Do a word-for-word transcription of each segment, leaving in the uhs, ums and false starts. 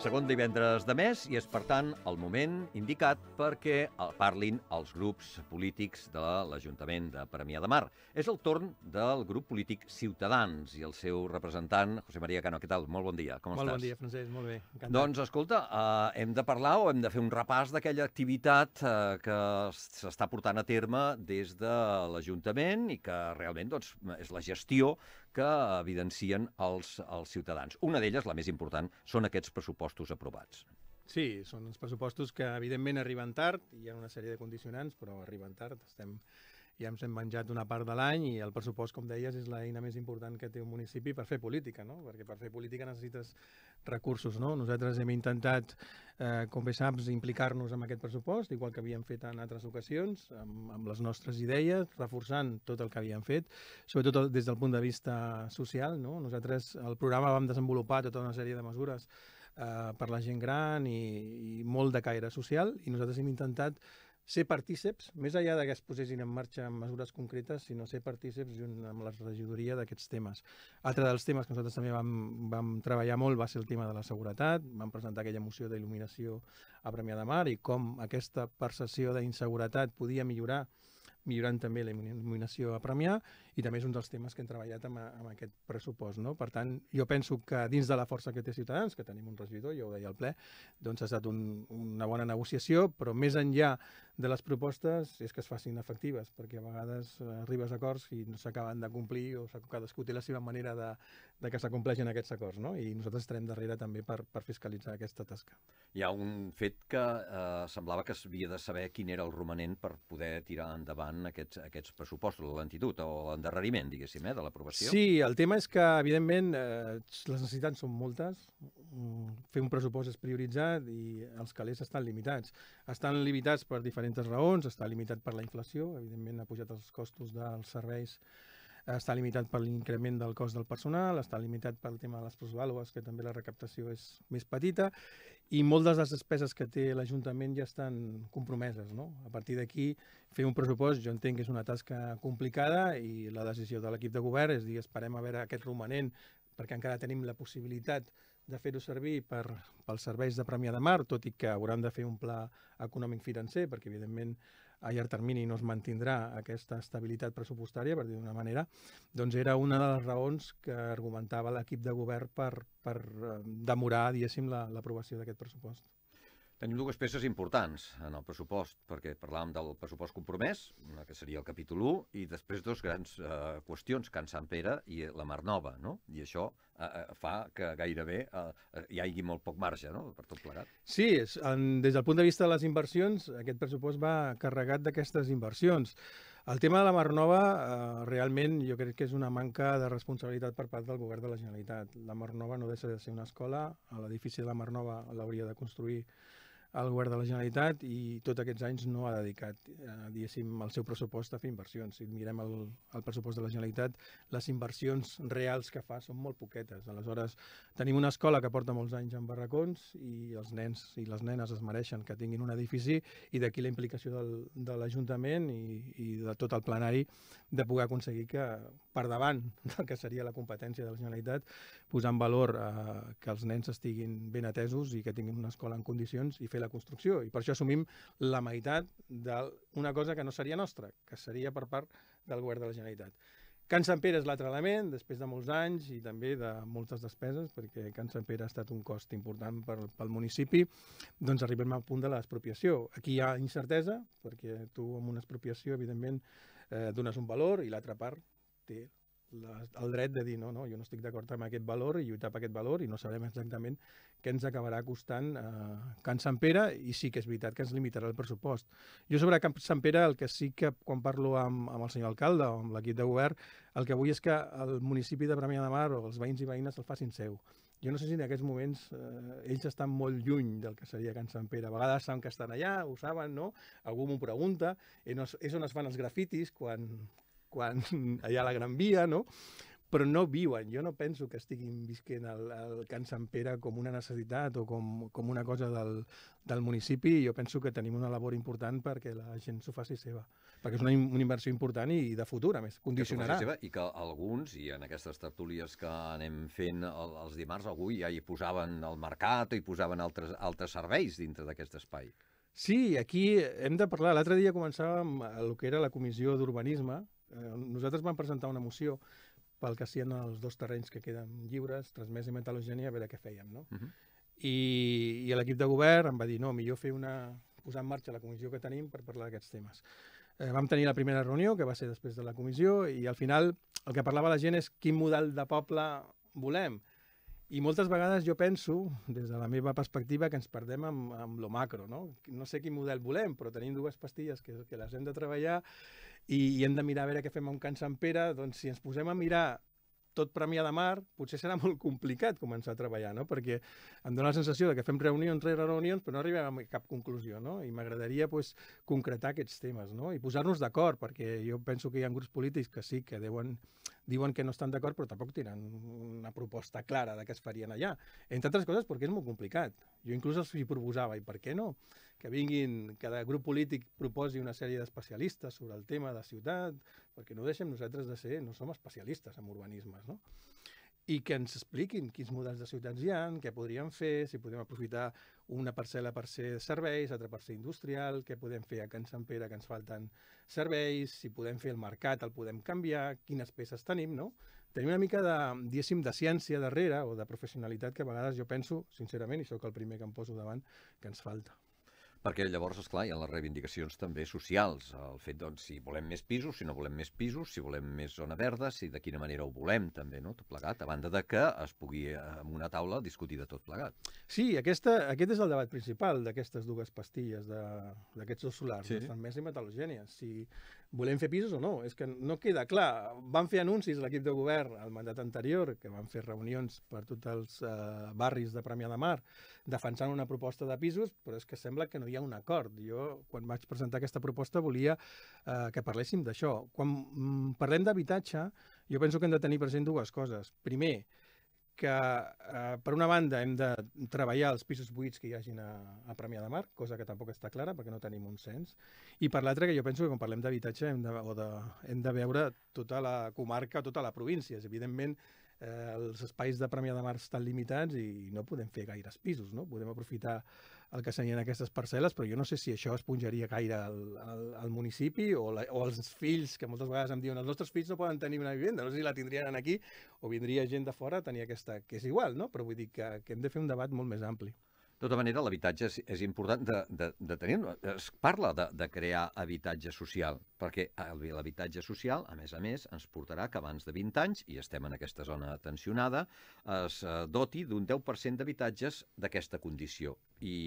segon divendres de mes i és, per tant, el moment indicat perquè parlin els grups polítics de l'Ajuntament de Premià de Mar. És el torn del grup polític Ciutadans i el seu representant, José María Cano. Què tal? Molt bon dia, com Molt estàs? bon dia, Francesc, molt bé. Encantat. Doncs, escolta, eh, hem de parlar o hem de fer un repàs d'aquella activitat eh, que s'està portant a terme des de l'Ajuntament i que realment doncs, és la gestió que evidencien els, els ciutadans. Una d'elles, la més important, són aquests pressupostos aprovats. Sí, són els pressupostos que evidentment arriben tard, i hi ha una sèrie de condicionants, però arriben tard. Estem, ja ens hem menjat una part de l'any i el pressupost, com deies, és l'eina més important que té un municipi per fer política, no? Perquè per fer política necessites recursos, no? Nosaltres hem intentat, eh, com bé saps, implicar-nos en aquest pressupost, igual que havíem fet en altres ocasions, amb, amb les nostres idees, reforçant tot el que havíem fet, sobretot des del punt de vista social, no? Nosaltres al programa vam desenvolupar tota una sèrie de mesures eh, per la gent gran i, i molt de caire social, i nosaltres hem intentat ser partíceps, més enllà que es posessin en marxa mesures concretes, sinó ser partíceps junt amb la regidoria d'aquests temes. Altre dels temes que nosaltres també vam, vam treballar molt va ser el tema de la seguretat. Vam presentar aquella moció d'il·luminació a Premià de Mar i com aquesta percepció d'inseguretat podia millorar millorant també la il·luminació a Premià, i també és un dels temes que hem treballat amb, amb aquest pressupost, no? Per tant, jo penso que dins de la força que té Ciutadans, que tenim un regidor, ja ho deia al ple, doncs ha estat un, una bona negociació, però més enllà de les propostes és que es facin efectives, perquè a vegades arribes a acords i no s'acaben de complir o cadascú té la seva manera de, de que s'acompleixin aquests acords, no? I nosaltres estarem darrere també per, per fiscalitzar aquesta tasca. Hi ha un fet que eh, semblava que s'havia de saber quin era el romanent per poder tirar endavant aquests, aquests pressupostos, la lentitud o l'endarreriment, diguéssim, eh, de l'aprovació. Sí, el tema és que, evidentment, eh, les necessitats són moltes. Fer un pressupost és prioritzat i els calés estan limitats. Estan limitats per diferents raons, està limitat per la inflació, evidentment ha pujat els costos dels serveis, està limitat per l'increment del cost del personal, està limitat pel tema de les plusvàlues, que també la recaptació és més petita, i moltes de les despeses que té l'Ajuntament ja estan compromeses, no? A partir d'aquí, fer un pressupost, jo entenc que és una tasca complicada, i la decisió de l'equip de govern és dir, esperem a veure aquest romanent, perquè encara tenim la possibilitat de fer-ho servir per, pels serveis de Premià de Mar, tot i que hauran de fer un pla econòmic financer, perquè evidentment a llarg termini no es mantindrà aquesta estabilitat pressupostària, per dir d'una manera, doncs era una de les raons que argumentava l'equip de govern per, per demorar, diguéssim, l'aprovació d'aquest pressupost. Tenim dues peces importants en el pressupost, perquè parlàvem del pressupost compromès, que seria el capítol u, i després dos grans eh, qüestions, Can Sant Pere i la Mar Nova, no? I això eh, fa que gairebé eh, hi hagi molt poc marge, no?, per tot plegat. Sí, en, des del punt de vista de les inversions, aquest pressupost va carregat d'aquestes inversions. El tema de la Mar Nova, eh, realment, jo crec que és una manca de responsabilitat per part del govern de la Generalitat. La Mar Nova no deixa de ser una escola, l'edifici de la Mar Nova l'hauria de construir el govern de la Generalitat i tots aquests anys no ha dedicat, eh, diguéssim, el seu pressupost a fer inversions. Si mirem el, el pressupost de la Generalitat, les inversions reals que fa són molt poquetes. Aleshores, tenim una escola que porta molts anys en barracons i els nens i les nenes es mereixen que tinguin un edifici, i d'aquí la implicació del, de l'Ajuntament i, i de tot el plenari de poder aconseguir que, per davant del que seria la competència de la Generalitat, posar en valor eh, que els nens estiguin ben atesos i que tinguin una escola en condicions i fer la construcció, i per això assumim la meitat d'una cosa que no seria nostra, que seria per part del govern de la Generalitat. Can Sant Pere és l'altre element, després de molts anys i també de moltes despeses, perquè Can Sant Pere ha estat un cost important per, pel municipi, doncs arribem al punt de l'expropiació. Aquí hi ha incertesa, perquè tu amb una expropiació, evidentment, eh, dones un valor i l'altra part té La, el dret de dir no, no, jo no estic d'acord amb aquest valor i lluitar per aquest valor, i no sabem exactament què ens acabarà costant eh, Can Sant Pere, i sí que és veritat que ens limitarà el pressupost. Jo sobre Can Sant Pere, el que sí que quan parlo amb, amb el senyor alcalde o amb l'equip de govern, el que vull és que el municipi de Premià de Mar o els veïns i veïnes el facin seu. Jo no sé si en aquests moments eh, ells estan molt lluny del que seria Can Sant Pere. A vegades saben que estan allà, ho saben, no? Algú m'ho pregunta, és on es fan els grafitis quan... quan hi ha la Gran Via, no? però no viuen. Jo no penso que estiguin visquent el, el Can Sant Pere com una necessitat o com, com una cosa del, del municipi. Jo penso que tenim una labor important perquè la gent s'ho faci seva, perquè és una, una inversió important i de futur, a més, condicionarà. Seva, I que alguns, i en aquestes tertúlies que anem fent el, els dimarts, algú ja hi posaven el mercat o hi posaven altres, altres serveis dintre d'aquest espai. Sí, aquí hem de parlar. L'altre dia començàvem el que era la comissió d'urbanisme. Eh, nosaltres vam presentar una moció pel que siguin els dos terrenys que queden lliures, Transmesa i Metal·logènia, a veure què fèiem, no? Uh-huh. I, i l'equip de govern em va dir, no, millor fer una, posar en marxa la comissió que tenim per parlar d'aquests temes. Eh, vam tenir la primera reunió, que va ser després de la comissió, i al final el que parlava la gent és quin model de poble volem. I moltes vegades jo penso, des de la meva perspectiva, que ens perdem amb, amb lo macro, no? No sé quin model volem, però tenim dues pastilles que, que les hem de treballar i, i hem de mirar a veure què fem amb Can Sant Pere. Doncs si ens posem a mirar tot Premià de Mar, potser serà molt complicat començar a treballar, no? Perquè em dóna la sensació de que fem reunions rere reunions, però no arribem a cap conclusió, no? I m'agradaria pues, concretar aquests temes, no? I posar-nos d'acord, perquè jo penso que hi ha grups polítics que sí, que deuen, diuen que no estan d'acord, però tampoc tenen una proposta clara de què es farien allà. Entre altres coses perquè és molt complicat. Jo inclús els hi proposava, i per què no? Que vinguin, cada grup polític proposi una sèrie d'especialistes sobre el tema de ciutat, perquè no deixem nosaltres de ser, no som especialistes en urbanismes, no? I que ens expliquin quins models de ciutats hi ha, què podríem fer, si podem aprofitar una parcel·la per ser serveis, altra per ser industrial, què podem fer a Can Sant Pere que ens falten serveis, si podem fer el mercat, el podem canviar, quines peces tenim, no? Tenim una mica de, diguéssim, de ciència darrere o de professionalitat que a vegades jo penso, sincerament, i sóc el primer que em poso davant, que ens falta. Perquè llavors, esclar, hi ha les reivindicacions també socials. El fet, doncs, si volem més pisos, si no volem més pisos, si volem més zona verda, si de quina manera ho volem, també, no? Tot plegat, a banda de que es pugui, en una taula, discutir de tot plegat. Sí, aquesta, aquest és el debat principal d'aquestes dues pastilles, d'aquests dos solars, sí. Transmesa i Metal·logènia. Si volem fer pisos o no, és que no queda clar. Van fer anuncis l'equip de govern al mandat anterior, que van fer reunions per tots els eh, barris de Premià de Mar, defensant una proposta de pisos, però és que sembla que no hi ha un acord. Jo, quan vaig presentar aquesta proposta, volia eh, que parléssim d'això. Quan mm, parlem d'habitatge, jo penso que hem de tenir present dues coses. Primer, que eh, per una banda hem de treballar els pisos buits que hi hagin a, a Premià de Mar, cosa que tampoc està clara perquè no tenim un cens, i per l'altra que jo penso que quan parlem d'habitatge hem, de, o de, hem de veure tota la comarca, tota la província. Evidentment, eh, els espais de Premià de Mar estan limitats i no podem fer gaires pisos, no? Podem aprofitar el que serien aquestes parcel·les, però jo no sé si això esponjaria gaire al, al, al municipi o, la, o els fills, que moltes vegades em diuen els nostres fills no poden tenir una vivenda, no sé si la tindrien aquí o vindria gent de fora a tenir aquesta, que és igual, no? Però vull dir que, que hem de fer un debat molt més ampli. De tota manera, l'habitatge és, és important de, de, de tenir... Es parla de, de crear habitatge social, perquè l'habitatge social, a més a més, ens portarà que abans de vint anys, i estem en aquesta zona tensionada, es doti d'un deu per cent d'habitatges d'aquesta condició.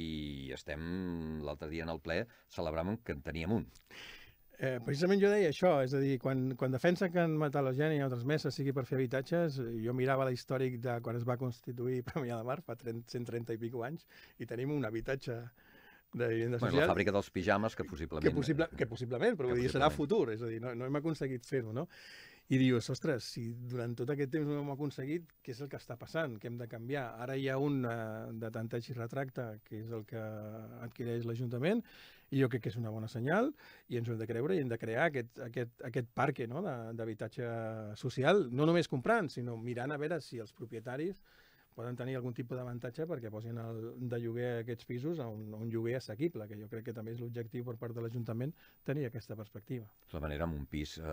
I estem, l'altre dia en el ple, celebràvem que en teníem un. Eh, precisament jo deia això, és a dir, quan, quan defensa que en Metal·logènia o Transmesa sigui per fer habitatges, jo mirava l'històric de quan es va constituir Premià de Mar, fa cent trenta i pico anys, i tenim un habitatge de vivenda social. Bueno, la fàbrica dels pijames, que possiblement... Que, possible, que possiblement, però que vull dir, serà futur, és a dir, no, no hem aconseguit fer-ho, no? I dius, ostres, si durant tot aquest temps no ho hem aconseguit, què és el que està passant? Què hem de canviar? Ara hi ha un uh, de tanteig i retracte, que és el que adquireix l'Ajuntament, i jo crec que és una bona senyal, i ens ho hem de creure, i hem de crear aquest, aquest, aquest parc, no?, d'habitatge social, no només comprant, sinó mirant a veure si els propietaris poden tenir algun tipus d'avantatge perquè posin el, de lloguer aquests pisos a un, a un lloguer assequible, que jo crec que també és l'objectiu per part de l'Ajuntament tenir aquesta perspectiva. De tota manera, amb un pis eh,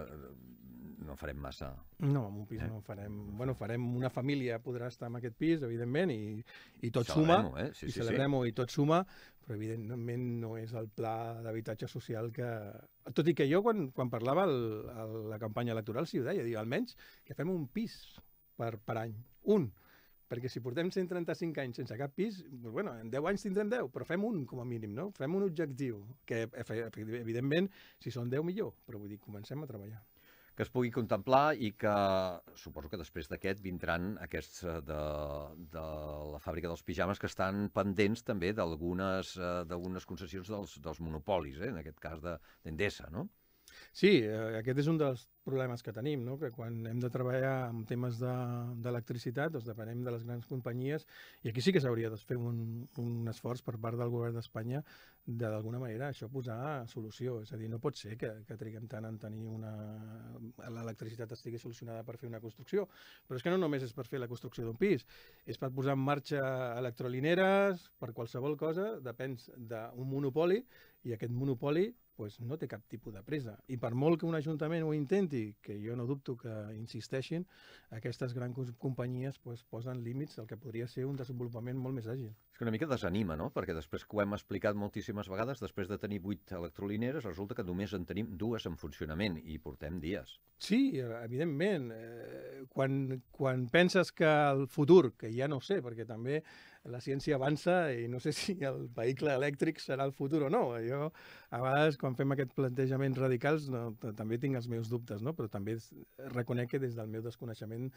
no farem massa... No, amb un pis eh? no farem... Bueno, farem una família, podrà estar en aquest pis, evidentment, i, i tot suma, eh? sí, i sí, celebrem-ho, sí. i tot suma, però evidentment no és el pla d'habitatge social que... Tot i que jo, quan, quan parlava el, el, la campanya electoral, sí ho deia, dic, almenys que fem un pis per, per any, un, perquè si portem cent trenta-cinc anys sense cap pis, doncs, bueno, en deu anys tindrem deu, però fem un com a mínim, no? Fem un objectiu, que evidentment, si són deu millor, però vull dir, comencem a treballar. Que es pugui contemplar i que suposo que després d'aquest vindran aquests de, de la fàbrica dels pijames que estan pendents també d'algunes d'algunes concessions dels, dels monopolis, eh? En aquest cas d'Endesa, no? Sí, eh, aquest és un dels problemes que tenim, no? Que quan hem de treballar en temes d'electricitat, doncs depenem de les grans companyies, i aquí sí que s'hauria de fer un, un esforç per part del govern d'Espanya de, d'alguna manera, això posar solució. És a dir, no pot ser que, que triguem tant en tenir una... l'electricitat estigui solucionada per fer una construcció, però és que no només és per fer la construcció d'un pis, és per posar en marxa electrolineres, per qualsevol cosa, depèn d'un monopoli, i aquest monopoli pues, no té cap tipus de presa. I per molt que un ajuntament ho intenti, que jo no dubto que insisteixin, aquestes grans companyies pues, posen límits al que podria ser un desenvolupament molt més àgil. És que una mica desanima, no? Perquè després que ho hem explicat moltíssimes vegades, després de tenir vuit electrolineres, resulta que només en tenim dues en funcionament i portem dies. Sí, evidentment. Eh, quan, quan penses que el futur, que ja no ho sé, perquè també la ciència avança i no sé si el vehicle elèctric serà el futur o no. Jo, a vegades, quan fem aquests plantejaments radicals, no, també tinc els meus dubtes, no? Però també reconec que des del meu desconeixement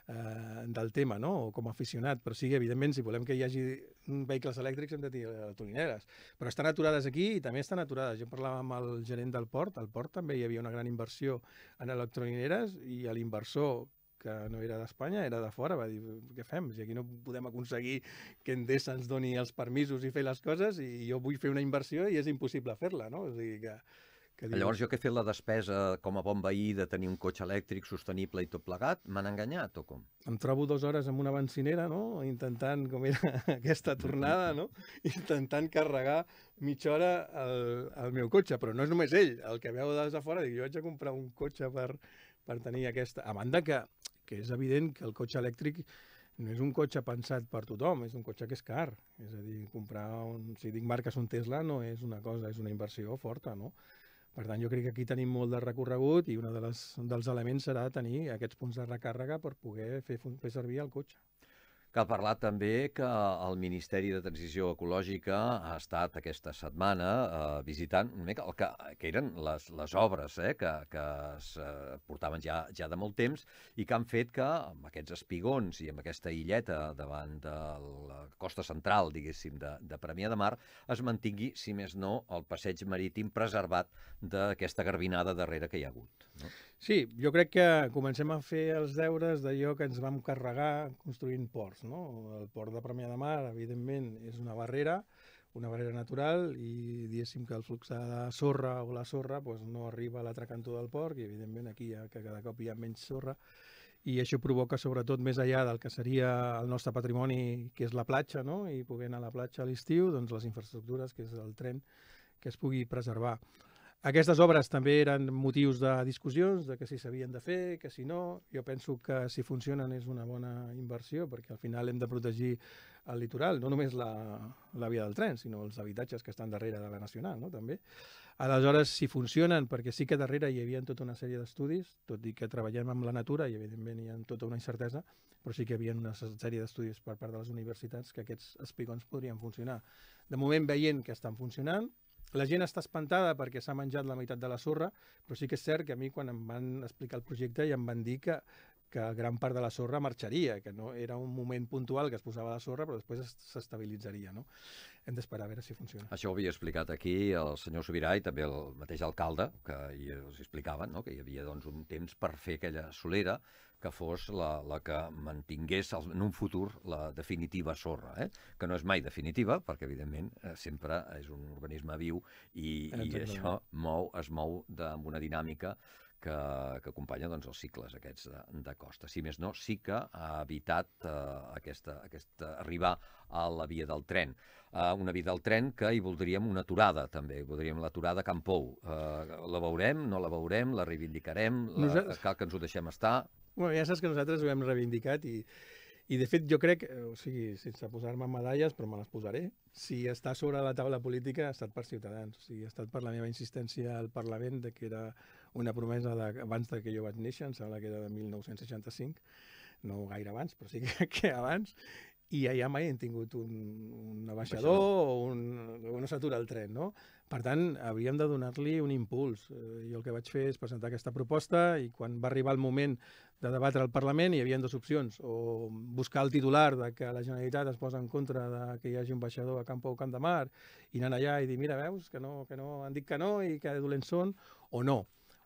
eh, del tema, no? O com a aficionat, però sí, evidentment, si volem que hi hagi vehicles elèctrics hem de tenir electrolineres. Però estan aturades aquí i també estan aturades. Jo parlava amb el gerent del port, al port també hi havia una gran inversió en electrolineres i l'inversor, que no era d'Espanya, era de fora, va dir, què fem? Si aquí no podem aconseguir que Endesa ens doni els permisos i fer les coses, i jo vull fer una inversió i és impossible fer-la, no? O sigui que... que dius... Llavors jo que he fet la despesa com a bon veí de tenir un cotxe elèctric sostenible i tot plegat, m'han enganyat o com? Em trobo dues hores amb una bencinera, no? Intentant, com era aquesta tornada, no? Intentant carregar mitja hora el, el meu cotxe, però no és només ell, el que veu des de fora, dic, jo haig de comprar un cotxe per, per tenir aquesta... A banda que, que és evident que el cotxe elèctric no és un cotxe pensat per tothom, és un cotxe que és car. És a dir, comprar, un, si dic marques un Tesla, no és una cosa, és una inversió forta, no? Per tant, jo crec que aquí tenim molt de recorregut i un de les, dels elements serà tenir aquests punts de recàrrega per poder fer, fer servir el cotxe. Cal parlar també que el Ministeri de Transició Ecològica ha estat aquesta setmana eh, visitant una mica el que, que eren les, les obres eh, que, que es eh, portaven ja, ja de molt temps i que han fet que amb aquests espigons i amb aquesta illeta davant de la costa central, diguéssim, de, de Premià de Mar, es mantingui, si més no, el passeig marítim preservat d'aquesta garbinada darrere que hi ha hagut. No? Sí, jo crec que comencem a fer els deures d'allò que ens vam carregar construint ports. No? El port de Premià de Mar, evidentment, és una barrera, una barrera natural, i diguéssim que el flux de sorra o la sorra pues, no arriba a l'altre cantó del port, i evidentment aquí ja, que cada cop hi ha menys sorra, i això provoca sobretot més enllà del que seria el nostre patrimoni, que és la platja, no? I poder anar a la platja a l'estiu, doncs les infraestructures, que és el tren, que es pugui preservar. Aquestes obres també eren motius de discussions, de que si s'havien de fer, que si no. Jo penso que si funcionen és una bona inversió, perquè al final hem de protegir el litoral, no només la, la via del tren, sinó els habitatges que estan darrere de la Nacional, no? També. Aleshores, si funcionen, perquè sí que darrere hi havia tota una sèrie d'estudis, tot i que treballem amb la natura i evidentment hi ha tota una incertesa, però sí que hi havia una sèrie d'estudis per part de les universitats que aquests espigons podrien funcionar. De moment veient que estan funcionant, la gent està espantada perquè s'ha menjat la meitat de la sorra, però sí que és cert que a mi quan em van explicar el projecte ja em van dir que, que gran part de la sorra marxaria, que no era un moment puntual que es posava la sorra, però després s'estabilitzaria. No? Hem d'esperar a veure si funciona. Això ho havia explicat aquí el senyor Subirà i també el mateix alcalde, que hi els explicaven, no? Que hi havia doncs, un temps per fer aquella solera que fos la, la que mantingués en un futur la definitiva sorra, eh? Que no és mai definitiva, perquè evidentment eh, sempre és un organisme viu i, i això mou, es mou de, amb una dinàmica que, que acompanya doncs, els cicles aquests de, de costa. Si més no, sí que ha evitat eh, aquesta, aquesta, arribar a la via del tren. Uh, una via del tren que hi voldríem una aturada, també. Voldríem l'aturada a Can Pou. Uh, la veurem, no la veurem, la reivindicarem, la... Nosaltres... cal que ens ho deixem estar. Bueno, ja saps que nosaltres ho hem reivindicat i, i de fet jo crec, o sigui, sense posar-me medalles, però me les posaré, si està sobre la taula política ha estat per Ciutadans, o sigui, ha estat per la meva insistència al Parlament, de que era una promesa de, abans de que jo vaig néixer, em sembla que era de mil nou-cents seixanta-cinc, no gaire abans, però sí que, que abans, i allà mai hem tingut un, un abaixador o un, no s'atura el tren, no? Per tant, hauríem de donar-li un impuls. Jo el que vaig fer és presentar aquesta proposta i quan va arribar el moment de debatre al Parlament hi havia dues opcions, o buscar el titular de que la Generalitat es posa en contra de que hi hagi un baixador a Can Pou, Camp de Mar, i anar allà i dir, mira, veus, que no, que no, han dit que no i que dolents són, o no.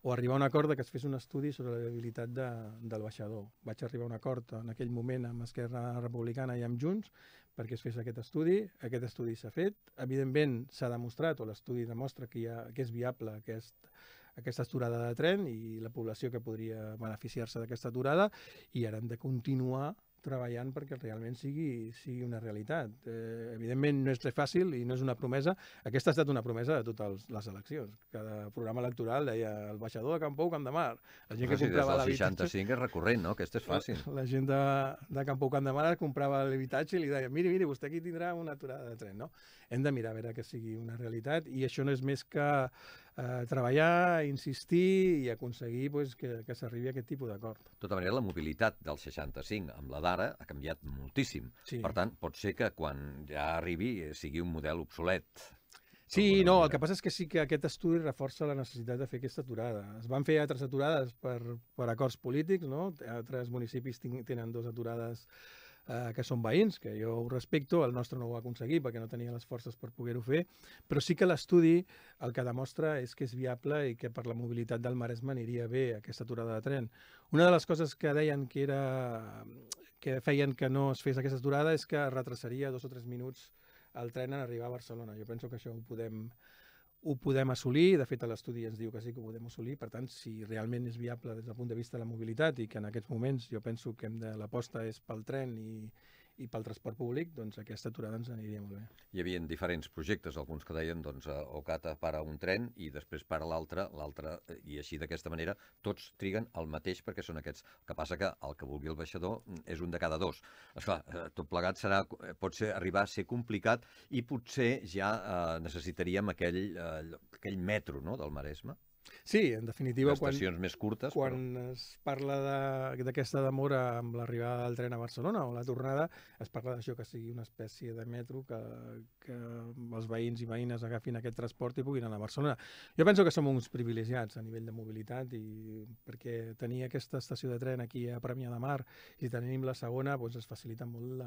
o arribar a un acord de que es fes un estudi sobre la viabilitat de, del baixador. Vaig arribar a un acord en aquell moment amb Esquerra Republicana i amb Junts perquè es fes aquest estudi. Aquest estudi s'ha fet. Evidentment s'ha demostrat, o l'estudi demostra que, hi ha, que és viable aquest, aquesta aturada de tren i la població que podria beneficiar-se d'aquesta aturada, i ara hem de continuar treballant perquè realment sigui, sigui una realitat. Eh, evidentment no és res fàcil i no és una promesa. Aquesta ha estat una promesa de totes les eleccions. Cada programa electoral deia el baixador de Campou, Camp de Mar. La gent que sí, comprava des del l'habitatge... seixanta-cinc és recurrent, no? Aquesta és fàcil. La, la gent de, de Campou, Camp de Mar comprava l'habitatge i li deia miri, miri, vostè aquí tindrà una aturada de tren, no? Hem de mirar a veure que sigui una realitat i això no és més que eh, treballar, insistir i aconseguir pues, que, que s'arribi a aquest tipus d'acord. De tota manera, la mobilitat del seixanta-cinc amb la d'ara ha canviat moltíssim. Sí. Per tant, pot ser que quan ja arribi sigui un model obsolet. Sí, no, el que passa és que sí que aquest estudi reforça la necessitat de fer aquesta aturada. Es van fer altres aturades per, per acords polítics, no? Altres municipis tenen dues aturades eh, que són veïns, que jo ho respecto, el nostre no ho va aconseguir perquè no tenia les forces per poder-ho fer, però sí que l'estudi el que demostra és que és viable i que per la mobilitat del Maresme aniria bé aquesta aturada de tren. Una de les coses que deien que era que feien que no es fes aquesta aturada és que retrasaria dos o tres minuts el tren en arribar a Barcelona. Jo penso que això ho podem, ho podem assolir, de fet l'estudi ens diu que sí que ho podem assolir, per tant, si realment és viable des del punt de vista de la mobilitat i que en aquests moments jo penso que hem de l'aposta és pel tren i, i pel transport públic, doncs aquesta aturada ens aniria molt bé. Hi havia diferents projectes, alguns que deien doncs, Ocata para un tren i després para l'altre, l'altre, i així d'aquesta manera tots triguen el mateix perquè són aquests. El que passa que el que vulgui el baixador és un de cada dos. Esclar, tot plegat serà, pot ser arribar a ser complicat i potser ja eh, necessitaríem aquell, eh, aquell metro, no?, del Maresme. Sí, en definitiva, estacions quan, més curtes, quan però... es parla d'aquesta de, demora amb l'arribada del tren a Barcelona o la tornada, es parla d'això, que sigui una espècie de metro que, que els veïns i veïnes agafin aquest transport i puguin anar a Barcelona. Jo penso que som uns privilegiats a nivell de mobilitat i perquè tenir aquesta estació de tren aquí a Premià de Mar i tenim la segona, doncs es facilita molt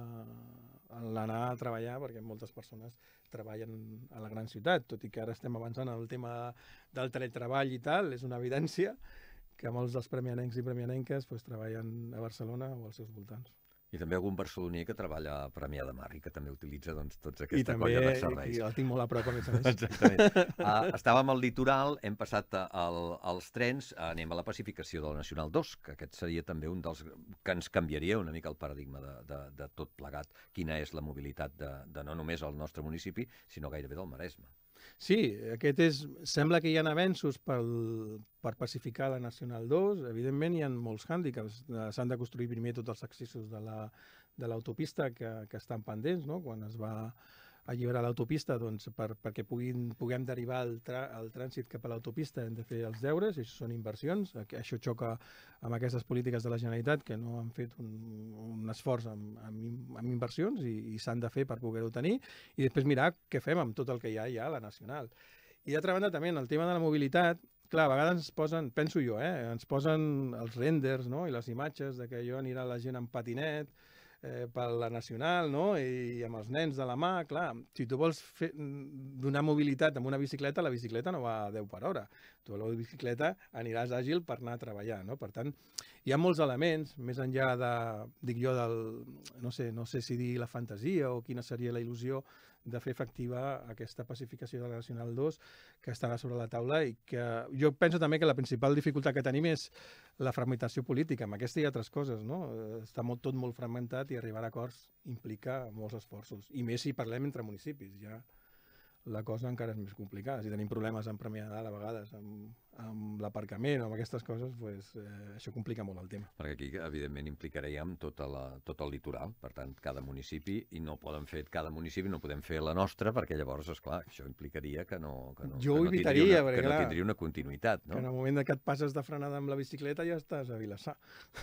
l'anar a treballar perquè moltes persones treballen a la gran ciutat, tot i que ara estem avançant en el tema del teletreball i tal, és una evidència que molts dels premianencs i premianenques pues, treballen a Barcelona o als seus voltants. I també algun barceloní que treballa a Premià de Mar i que també utilitza doncs, tota aquesta també, colla de serveis. I el tinc molt a prop, a més a més. Exactament. Uh, estàvem al litoral, hem passat al, als trens, anem a la pacificació de la Nacional dos, que aquest seria també un dels que ens canviaria una mica el paradigma de, de, de tot plegat. Quina és la mobilitat de, de no només el nostre municipi, sinó gairebé del Maresme. Sí, aquest és, sembla que hi ha avenços pel, per pacificar la Nacional dos. Evidentment hi ha molts hàndicaps. S'han de construir primer tots els accessos de l'autopista la, que, que estan pendents, no? Quan es va alliberar l'autopista, doncs, per, perquè puguin, puguem derivar el, tra, el trànsit cap a l'autopista hem de fer els deures, i això són inversions. Això xoca amb aquestes polítiques de la Generalitat que no han fet un, un esforç amb, amb, amb inversions i, i s'han de fer per poder-ho tenir, i després mirar què fem amb tot el que hi ha ja a la Nacional. I d'altra banda també en el tema de la mobilitat, clar, a vegades ens posen, penso jo, eh, ens posen els renders, no?, i les imatges de que allò anirà la gent amb patinet, Eh, per la Nacional, no?, i amb els nens de la mà. Clar, si tu vols fer, donar mobilitat amb una bicicleta, la bicicleta no va a deu per hora. Tu a la bicicleta aniràs àgil per anar a treballar, no? Per tant, hi ha molts elements, més enllà de, dic jo, del, no sé, no sé si dir la fantasia o quina seria la il·lusió de fer efectiva aquesta pacificació de la Nacional dos que estarà sobre la taula, i que jo penso també que la principal dificultat que tenim és la fragmentació política. Amb aquesta i altres coses, no? Està molt, tot molt fragmentat i arribar a acords implica molts esforços. I més si parlem entre municipis, ja la cosa encara és més complicada. Si tenim problemes amb Premià de Dalt a vegades, amb, amb l'aparcament o amb aquestes coses, pues, eh, això complica molt el tema. Perquè aquí, evidentment, implicaríem tota la, tot el litoral, per tant, cada municipi, i no poden fer cada municipi, no podem fer la nostra, perquè llavors, esclar, això implicaria que no, que no, jo que no, evitaria, tindria, una, perquè, que no clar, tindria una continuïtat. No? Que en el moment que et passes de frenada amb la bicicleta ja estàs a Vilassar.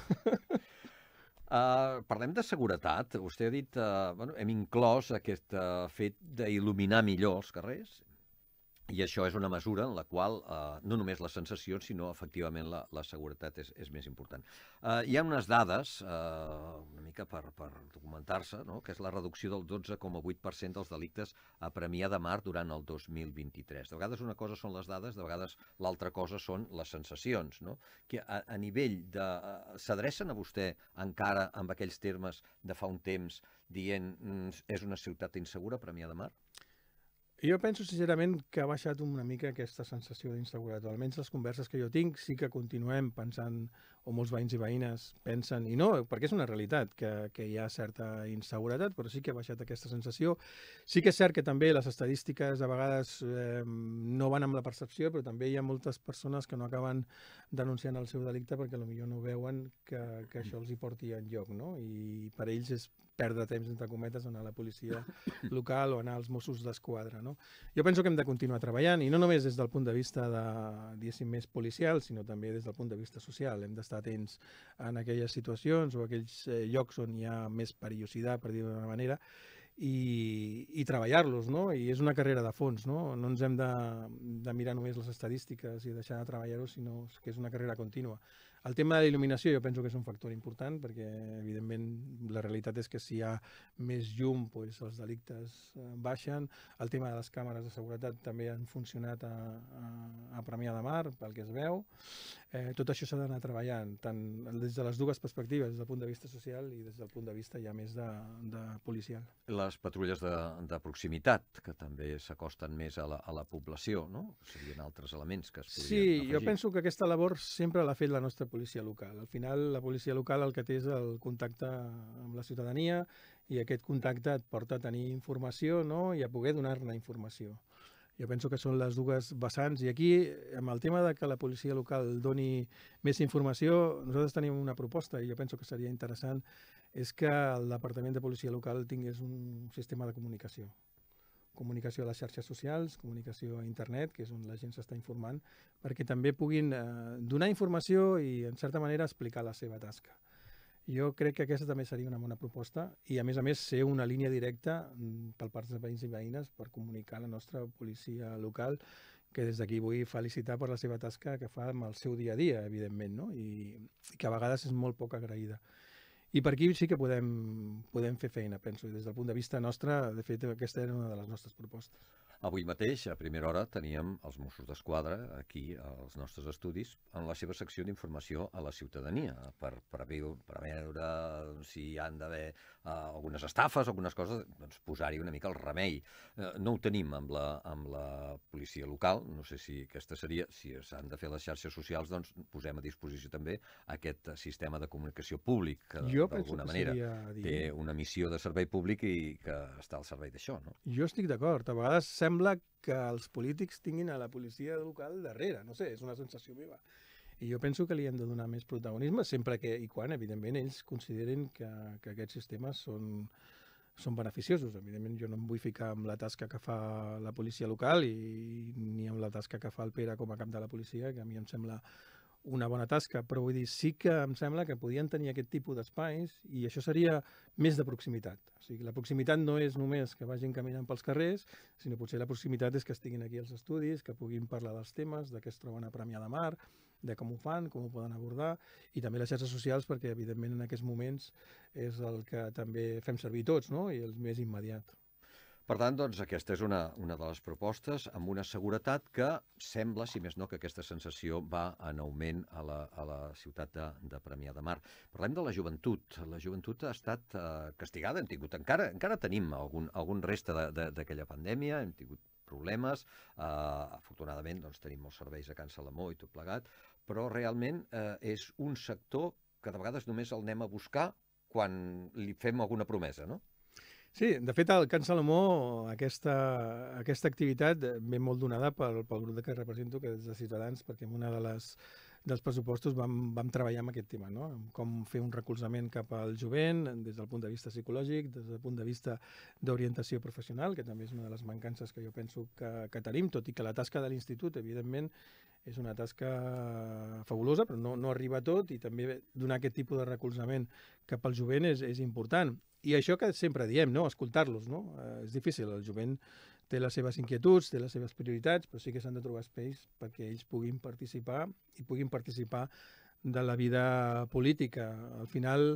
Uh, parlem de seguretat. Vostè ha dit, uh, bueno, hem inclòs aquest uh, fet d'il·luminar millor els carrers, i això és una mesura en la qual uh, no només la sensació, sinó efectivament la, la seguretat és, és més important. Uh, hi ha unes dades uh, una mica mica per, per documentar-se, no? Que és la reducció del dotze coma vuit per cent dels delictes a Premià de Mar durant el dos mil vint-i-tres. De vegades una cosa són les dades, de vegades l'altra cosa són les sensacions, no? Que a, a nivell de... S'adrecen a vostè encara amb aquells termes de fa un temps dient és una ciutat insegura, Premià de Mar? Jo penso sincerament que ha baixat una mica aquesta sensació d'inseguretat. Almenys les converses que jo tinc sí que continuem pensant, o molts veïns i veïnes pensen, i no, perquè és una realitat, que, que hi ha certa inseguretat, però sí que ha baixat aquesta sensació. Sí que és cert que també les estadístiques a vegades eh, no van amb la percepció, però també hi ha moltes persones que no acaben denunciant el seu delicte perquè potser no veuen que, que això els hi porti enlloc, no? I per ells és perdre temps, entre cometes, anar a la policia local o anar als Mossos d'Esquadra, no? Jo penso que hem de continuar treballant, i no només des del punt de vista de, diguéssim, més policial, sinó també des del punt de vista social. Hem d'estar atents en aquelles situacions o aquells eh, llocs on hi ha més perillositat, per dir-ho d'una manera, i, i treballar-los, no? I és una carrera de fons, no? No ens hem de, de mirar només les estadístiques i deixar de treballar-ho, sinó que és una carrera contínua. El tema de la il·luminació jo penso que és un factor important perquè, evidentment, la realitat és que si hi ha més llum, doncs els delictes baixen. El tema de les càmeres de seguretat també han funcionat a, a, a Premià de Mar, pel que es veu. Eh, tot això s'ha d'anar treballant, tant des de les dues perspectives, des del punt de vista social i des del punt de vista ja més de, de policial. Les patrulles de, de proximitat, que també s'acosten més a la, a la població, no? Serien altres elements que es podrien sí, afegir. Jo penso que aquesta labor sempre l'ha fet la nostra policia local. Al final, la policia local el que té és el contacte amb la ciutadania i aquest contacte et porta a tenir informació, no? I a poder donar-ne informació. Jo penso que són les dues vessants, i aquí, amb el tema de que la policia local doni més informació, nosaltres tenim una proposta, i jo penso que seria interessant, és que el Departament de Policia Local tingués un sistema de comunicació. Comunicació a les xarxes socials, comunicació a internet, que és on la gent s'està informant, perquè també puguin eh, donar informació i, en certa manera, explicar la seva tasca. Jo crec que aquesta també seria una bona proposta i, a més a més, ser una línia directa per part de veïns i veïnes per comunicar la nostra policia local, que des d'aquí vull felicitar per la seva tasca que fa amb el seu dia a dia, evidentment, no? I que a vegades és molt poc agraïda. I per aquí sí que podem, podem fer feina, penso. I des del punt de vista nostre, de fet, aquesta era una de les nostres propostes. Avui mateix, a primera hora, teníem els Mossos d'Esquadra aquí als nostres estudis en la seva secció d'informació a la ciutadania per, per, veure, per veure si hi han d'haver uh, algunes estafes, algunes coses, doncs posar-hi una mica el remei. Uh, no ho tenim amb la, amb la policia local, no sé si aquesta seria, si s'han de fer les xarxes socials, doncs posem a disposició també aquest sistema de comunicació públic, que d'alguna manera té una missió de servei públic i que està al servei d'això, no? Jo estic d'acord. A vegades sembla que els polítics tinguin a la policia local darrere, no sé, és una sensació meva. I jo penso que li hem de donar més protagonisme, sempre que i quan, evidentment, ells considerin que, que aquests sistemes són, són beneficiosos. Evidentment, jo no em vull ficar amb la tasca que fa la policia local i ni amb la tasca que fa el Pere com a cap de la policia, que a mi em sembla una bona tasca, però vull dir, sí que em sembla que podien tenir aquest tipus d'espais i això seria més de proximitat. O sigui, la proximitat no és només que vagin caminant pels carrers, sinó potser la proximitat és que estiguin aquí als estudis, que puguin parlar dels temes, de què es troben a Premià de Mar, de com ho fan, com ho poden abordar, i també les xarxes socials, perquè evidentment en aquests moments és el que també fem servir tots, no? I el més immediat. Per tant, doncs, aquesta és una, una de les propostes amb una seguretat que sembla, si més no, que aquesta sensació va en augment a la, a la ciutat de, de Premià de Mar. Parlem de la joventut. La joventut ha estat eh, castigada, hem tingut, encara, encara tenim algun, algun reste d'aquella pandèmia, hem tingut problemes, eh, afortunadament doncs, tenim molts serveis a Can Salamó i tot plegat, però realment eh, és un sector que de vegades només el anem a buscar quan li fem alguna promesa, no? Sí, de fet, al Can Salomó aquesta, aquesta activitat ve molt donada pel, pel grup que represento, que és de Ciutadans, perquè en una de les dels pressupostos vam, vam treballar amb aquest tema, no? Com fer un recolzament cap al jovent des del punt de vista psicològic, des del punt de vista d'orientació professional, que també és una de les mancances que jo penso que, que tenim, tot i que la tasca de l'institut, evidentment, és una tasca fabulosa, però no, no arriba a tot, i també donar aquest tipus de recolzament cap al jovent és, és important. I això que sempre diem, no? Escoltar-los, no? Eh, és difícil, el jovent té les seves inquietuds, té les seves prioritats, però sí que s'han de trobar espais perquè ells puguin participar i puguin participar de la vida política. Al final,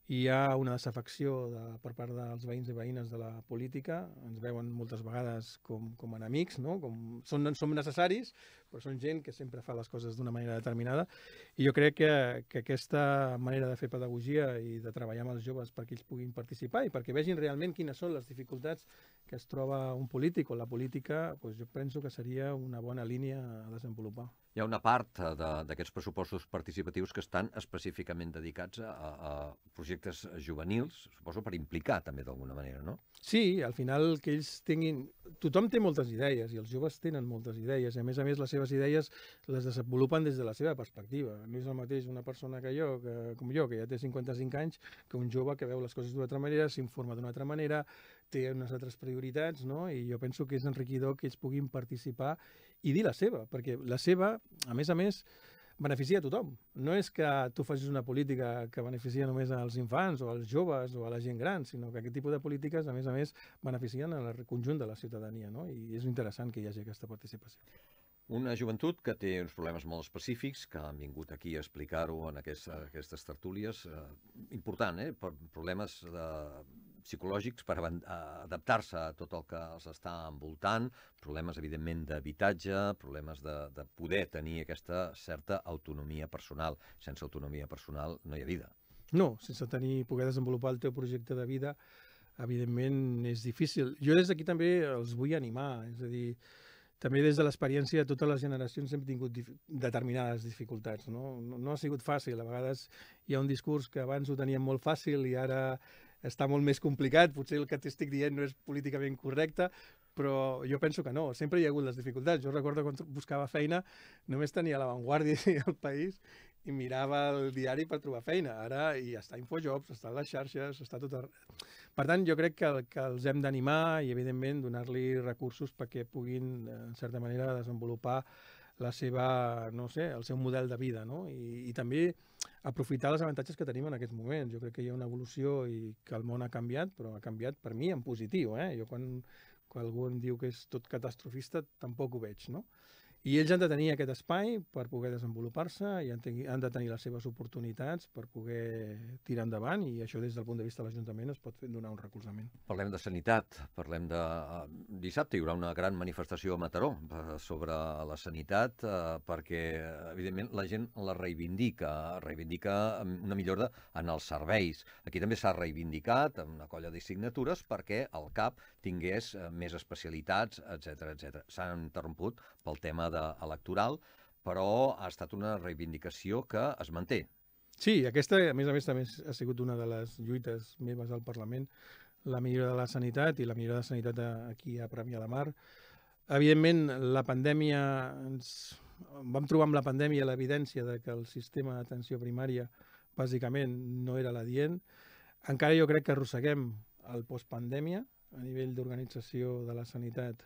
hi ha una desafecció de, per part dels veïns i veïnes de la política, ens veuen moltes vegades com, com enemics, no? Com, són, som necessaris, però són gent que sempre fa les coses d'una manera determinada, i jo crec que, que aquesta manera de fer pedagogia i de treballar amb els joves perquè ells puguin participar i perquè vegin realment quines són les dificultats que es troba un polític o la política, doncs jo penso que seria una bona línia a desenvolupar. Hi ha una part d'aquests pressupostos participatius que estan específicament dedicats a, a projectes juvenils, suposo per implicar també d'alguna manera, no? Sí, al final que ells tinguin... Tothom té moltes idees i els joves tenen moltes idees i a més a més les seves idees les desenvolupen des de la seva perspectiva. No és el mateix una persona que jo, que, com jo, que ja té cinquanta-cinc anys, que un jove que veu les coses d'una altra manera, s'informa d'una altra manera, té unes altres prioritats, no? I jo penso que és enriquidor que ells puguin participar i dir la seva, perquè la seva, a més a més, beneficia a tothom. No és que tu facis una política que beneficia només als infants o als joves o a la gent gran, sinó que aquest tipus de polítiques, a més a més, beneficien el conjunt de la ciutadania, no? I és interessant que hi hagi aquesta participació. Una joventut que té uns problemes molt específics, que han vingut aquí a explicar-ho en aquesta, aquestes tertúlies. Eh, important, eh? Problemes de, psicològics per adaptar-se a tot el que els està envoltant, problemes, evidentment, d'habitatge, problemes de, de poder tenir aquesta certa autonomia personal. Sense autonomia personal no hi ha vida. No, sense tenir, poder desenvolupar el teu projecte de vida, evidentment és difícil. Jo des d'aquí també els vull animar, és a dir, també des de l'experiència totes les generacions hem tingut dif determinades dificultats, no? No, no ha sigut fàcil, a vegades hi ha un discurs que abans ho teníem molt fàcil i ara està molt més complicat, potser el que t'estic dient no és políticament correcte, però jo penso que no, sempre hi ha hagut les dificultats. Jo recordo quan buscava feina, només tenia La Vanguardia i El País i mirava el diari per trobar feina. Ara hi està Infojobs, està a les xarxes, està tot arreu. Per tant, jo crec que, que els hem d'animar i, evidentment, donar-li recursos perquè puguin, en certa manera, desenvolupar la seva, no sé, el seu model de vida, no? I, i també aprofitar els avantatges que tenim en aquests moments. Jo crec que hi ha una evolució i que el món ha canviat, però ha canviat per mi en positiu, eh? Jo quan, quan algú em diu que és tot catastrofista, tampoc ho veig, no? I ells han de tenir aquest espai per poder desenvolupar-se i han, han de tenir les seves oportunitats per poder tirar endavant, i això des del punt de vista de l'Ajuntament es pot fer donar un recolzament. Parlem de sanitat, parlem de... Dissabte hi haurà una gran manifestació a Mataró sobre la sanitat perquè, evidentment, la gent la reivindica, reivindica una millora en els serveis. Aquí també s'ha reivindicat amb una colla de signatures perquè el C A P tingués més especialitats, etcètera, etcètera. S'han interromput pel tema electoral, però ha estat una reivindicació que es manté. Sí, aquesta, a més a més, també ha sigut una de les lluites meves al Parlament, la millora de la sanitat i la millora de la sanitat aquí a Premià de Mar. Evidentment, la pandèmia, ens vam trobar amb la pandèmia l'evidència de que el sistema d'atenció primària bàsicament no era l'adient. Encara jo crec que arrosseguem el postpandèmia a nivell d'organització de la sanitat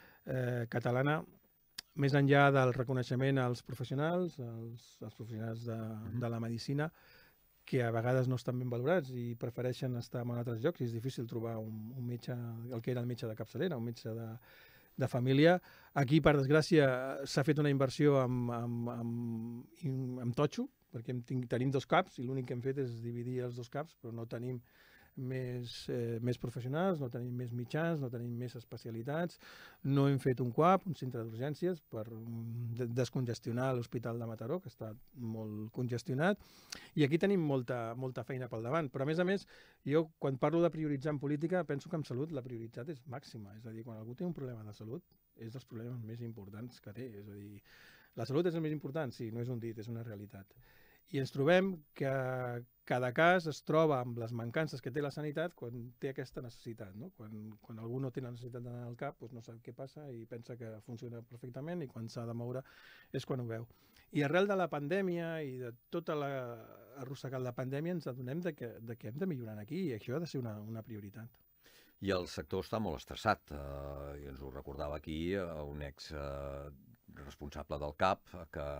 eh, catalana, més enllà del reconeixement als professionals, als, als professionals de, de la medicina, que a vegades no estan ben valorats i prefereixen estar en altres llocs, i és difícil trobar un, un metge, el que era el metge de capçalera, un metge de, de família. Aquí, per desgràcia, s'ha fet una inversió amb, amb, amb, amb totxo, perquè hem, tenim dos caps i l'únic que hem fet és dividir els dos caps, però no tenim més, eh, més professionals, no tenim més mitjans, no tenim més especialitats, no hem fet un C U A P, un centre d'urgències, per descongestionar l'Hospital de Mataró, que està molt congestionat, i aquí tenim molta, molta feina pel davant. Però, a més a més, jo, quan parlo de prioritzar en política, penso que en salut la prioritat és màxima. És a dir, quan algú té un problema de salut, és dels problemes més importants que té. És a dir, la salut és el més important? Sí, no és un dit, és una realitat. I ens trobem que cada cas es troba amb les mancances que té la sanitat quan té aquesta necessitat, no? Quan, quan algú no té la necessitat d'anar al cap, doncs no sap què passa i pensa que funciona perfectament, i quan s'ha de moure és quan ho veu. I arrel de la pandèmia i de tota l'arrossegat de la pandèmia ens adonem de que, de que hem de millorar aquí, i això ha de ser una, una prioritat. I el sector està molt estressat, eh, i ens ho recordava aquí eh, un ex eh, responsable del C A P, que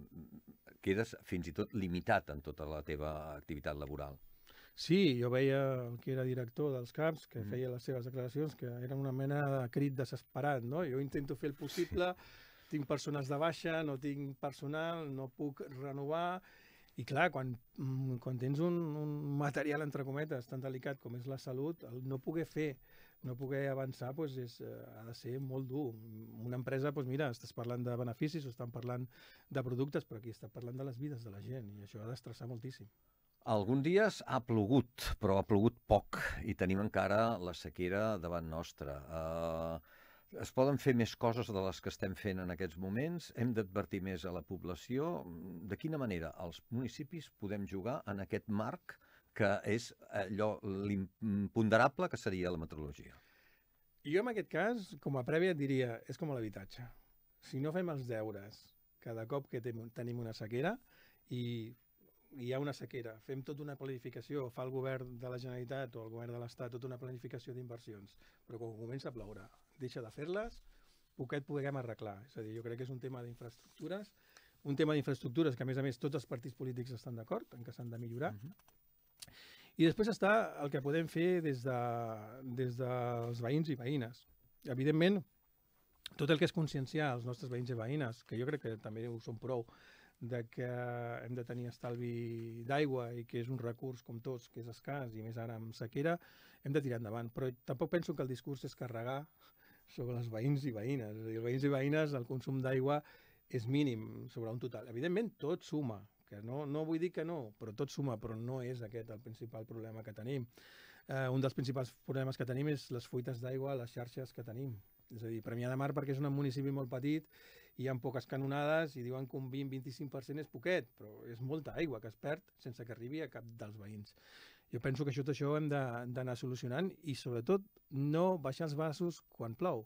quedes fins i tot limitat en tota la teva activitat laboral. Sí, jo veia el que era director dels C A Ps, que mm. feia les seves declaracions, que era una mena de crit desesperat, no? Jo intento fer el possible, tinc persones de baixa, no tinc personal, no puc renovar, I clar, quan, quan tens un, un material, entre cometes, tan delicat com és la salut, el no poder fer, no poder avançar, doncs és, ha de ser molt dur. Una empresa, doncs mira, estàs parlant de beneficis o estan parlant de productes, però aquí està parlant de les vides de la gent i això ha d'estressar moltíssim. Algun dies ha plogut, però ha plogut poc i tenim encara la sequera davant nostra. Uh, es poden fer més coses de les que estem fent en aquests moments? Hem d'advertir més a la població? De quina manera els municipis podem jugar en aquest marc que és allò l'imponderable que seria la meteorologia? Jo en aquest cas, com a prèvia, et diria, és com l'habitatge. Si no fem els deures cada cop que tenim una sequera i hi ha una sequera, fem tota una planificació, fa el govern de la Generalitat o el govern de l'Estat tota una planificació d'inversions, però quan comença a ploure, deixa de fer-les, poquet puguem arreglar. És a dir, jo crec que és un tema d'infraestructures, un tema d'infraestructures que, a més a més, tots els partits polítics estan d'acord en que s'han de millorar. Uh-huh. I després està el que podem fer des, de, des dels veïns i veïnes. Evidentment, tot el que és conscienciar els nostres veïns i veïnes, que jo crec que també ho són prou, de que hem de tenir estalvi d'aigua i que és un recurs com tots, que és escàs i més ara amb sequera, hem de tirar endavant. Però tampoc penso que el discurs és carregar sobre els veïns i veïnes. És a dir, els veïns i veïnes, el consum d'aigua és mínim sobre un total. Evidentment, tot suma, que no, no vull dir que no, però tot suma, però no és aquest el principal problema que tenim. Eh, un dels principals problemes que tenim és les fuites d'aigua a les xarxes que tenim. És a dir, Premià de Mar, perquè és un municipi molt petit, hi ha poques canonades i diuen que un vint a vint-i-cinc per cent és poquet, però és molta aigua que es perd sense que arribi a cap dels veïns. Jo penso que això, això hem d'anar solucionant i, sobretot, no baixar els braços quan plou.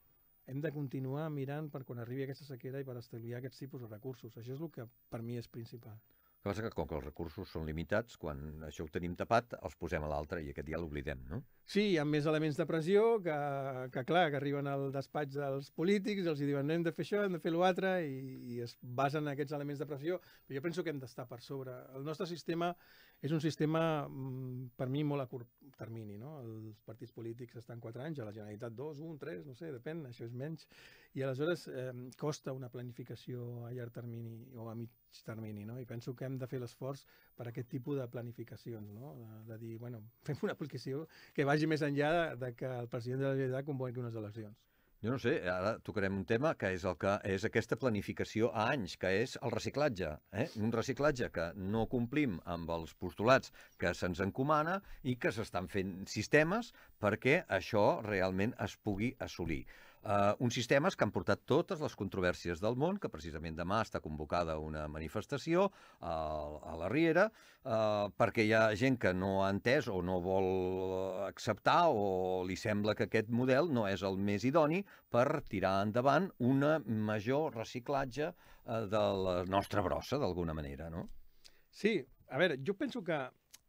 Hem de continuar mirant per quan arribi aquesta sequera i per estalviar aquests tipus de recursos. Això és el que per mi és principal. El que passa que com que els recursos són limitats, quan això ho tenim tapat, els posem a l'altre i aquest dia l'oblidem, no? Sí, hi ha més elements de pressió que, que clar, que arriben al despatx dels polítics i els diuen no hem de fer això, hem de fer l'altre i, i es basen en aquests elements de pressió, però jo penso que hem d'estar per sobre. El nostre sistema és un sistema, per mi, molt a curt termini, no? Els partits polítics estan quatre anys, a la Generalitat dos, un, tres, no sé, depèn, això és menys, i aleshores eh, costa una planificació a llarg termini o a mig termini, no? I penso que hem de fer l'esforç per aquest tipus de planificacions, no? De, de dir, bueno, fem una aplicació que vagi més enllà de, de que el president de la Generalitat convoqui unes eleccions. Jo no sé, ara tocarem un tema que és, el que és aquesta planificació a anys, que és el reciclatge. Eh? Un reciclatge que no complim amb els postulats que se'ns encomana i que s'estan fent sistemes perquè això realment es pugui assolir. Uh, uns sistemes que han portat totes les controvèrsies del món, que precisament demà està convocada una manifestació a, a la Riera, uh, perquè hi ha gent que no ha entès o no vol acceptar o li sembla que aquest model no és el més idoni per tirar endavant un major reciclatge uh, de la nostra brossa, d'alguna manera, no? Sí, a veure, jo penso que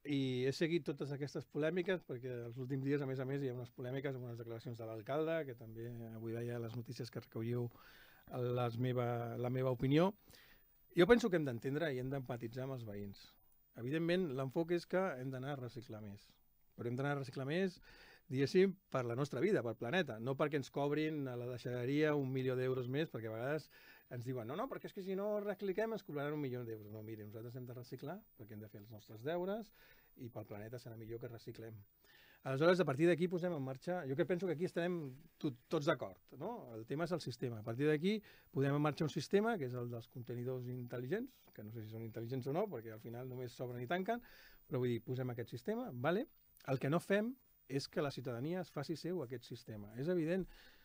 i he seguit totes aquestes polèmiques perquè els últims dies, a més a més, hi ha unes polèmiques amb unes declaracions de l'alcalde, que també avui veia les notícies que recolliu les meva, la meva opinió. Jo penso que hem d'entendre i hem d'empatitzar amb els veïns. Evidentment, l'enfoc és que hem d'anar a reciclar més. Però hem d'anar a reciclar més, diguéssim, per la nostra vida, pel planeta. No perquè ens cobrin a la deixalleria un milió d'euros més, perquè a vegades ens diuen no, no, perquè és que si no reciclem ens cobraran un milió d'euros. No, mire, nosaltres hem de reciclar perquè hem de fer els nostres deures i pel planeta serà millor que reciclem. Aleshores, a partir d'aquí posem en marxa... Jo que penso que aquí estarem tot, tots d'acord, no? El tema és el sistema. A partir d'aquí podem en marxa un sistema, que és el dels contenidors intel·ligents, que no sé si són intel·ligents o no, perquè al final només s'obren i tanquen, però vull dir, posem aquest sistema, vale? El que no fem és que la ciutadania es faci seu aquest sistema. És evident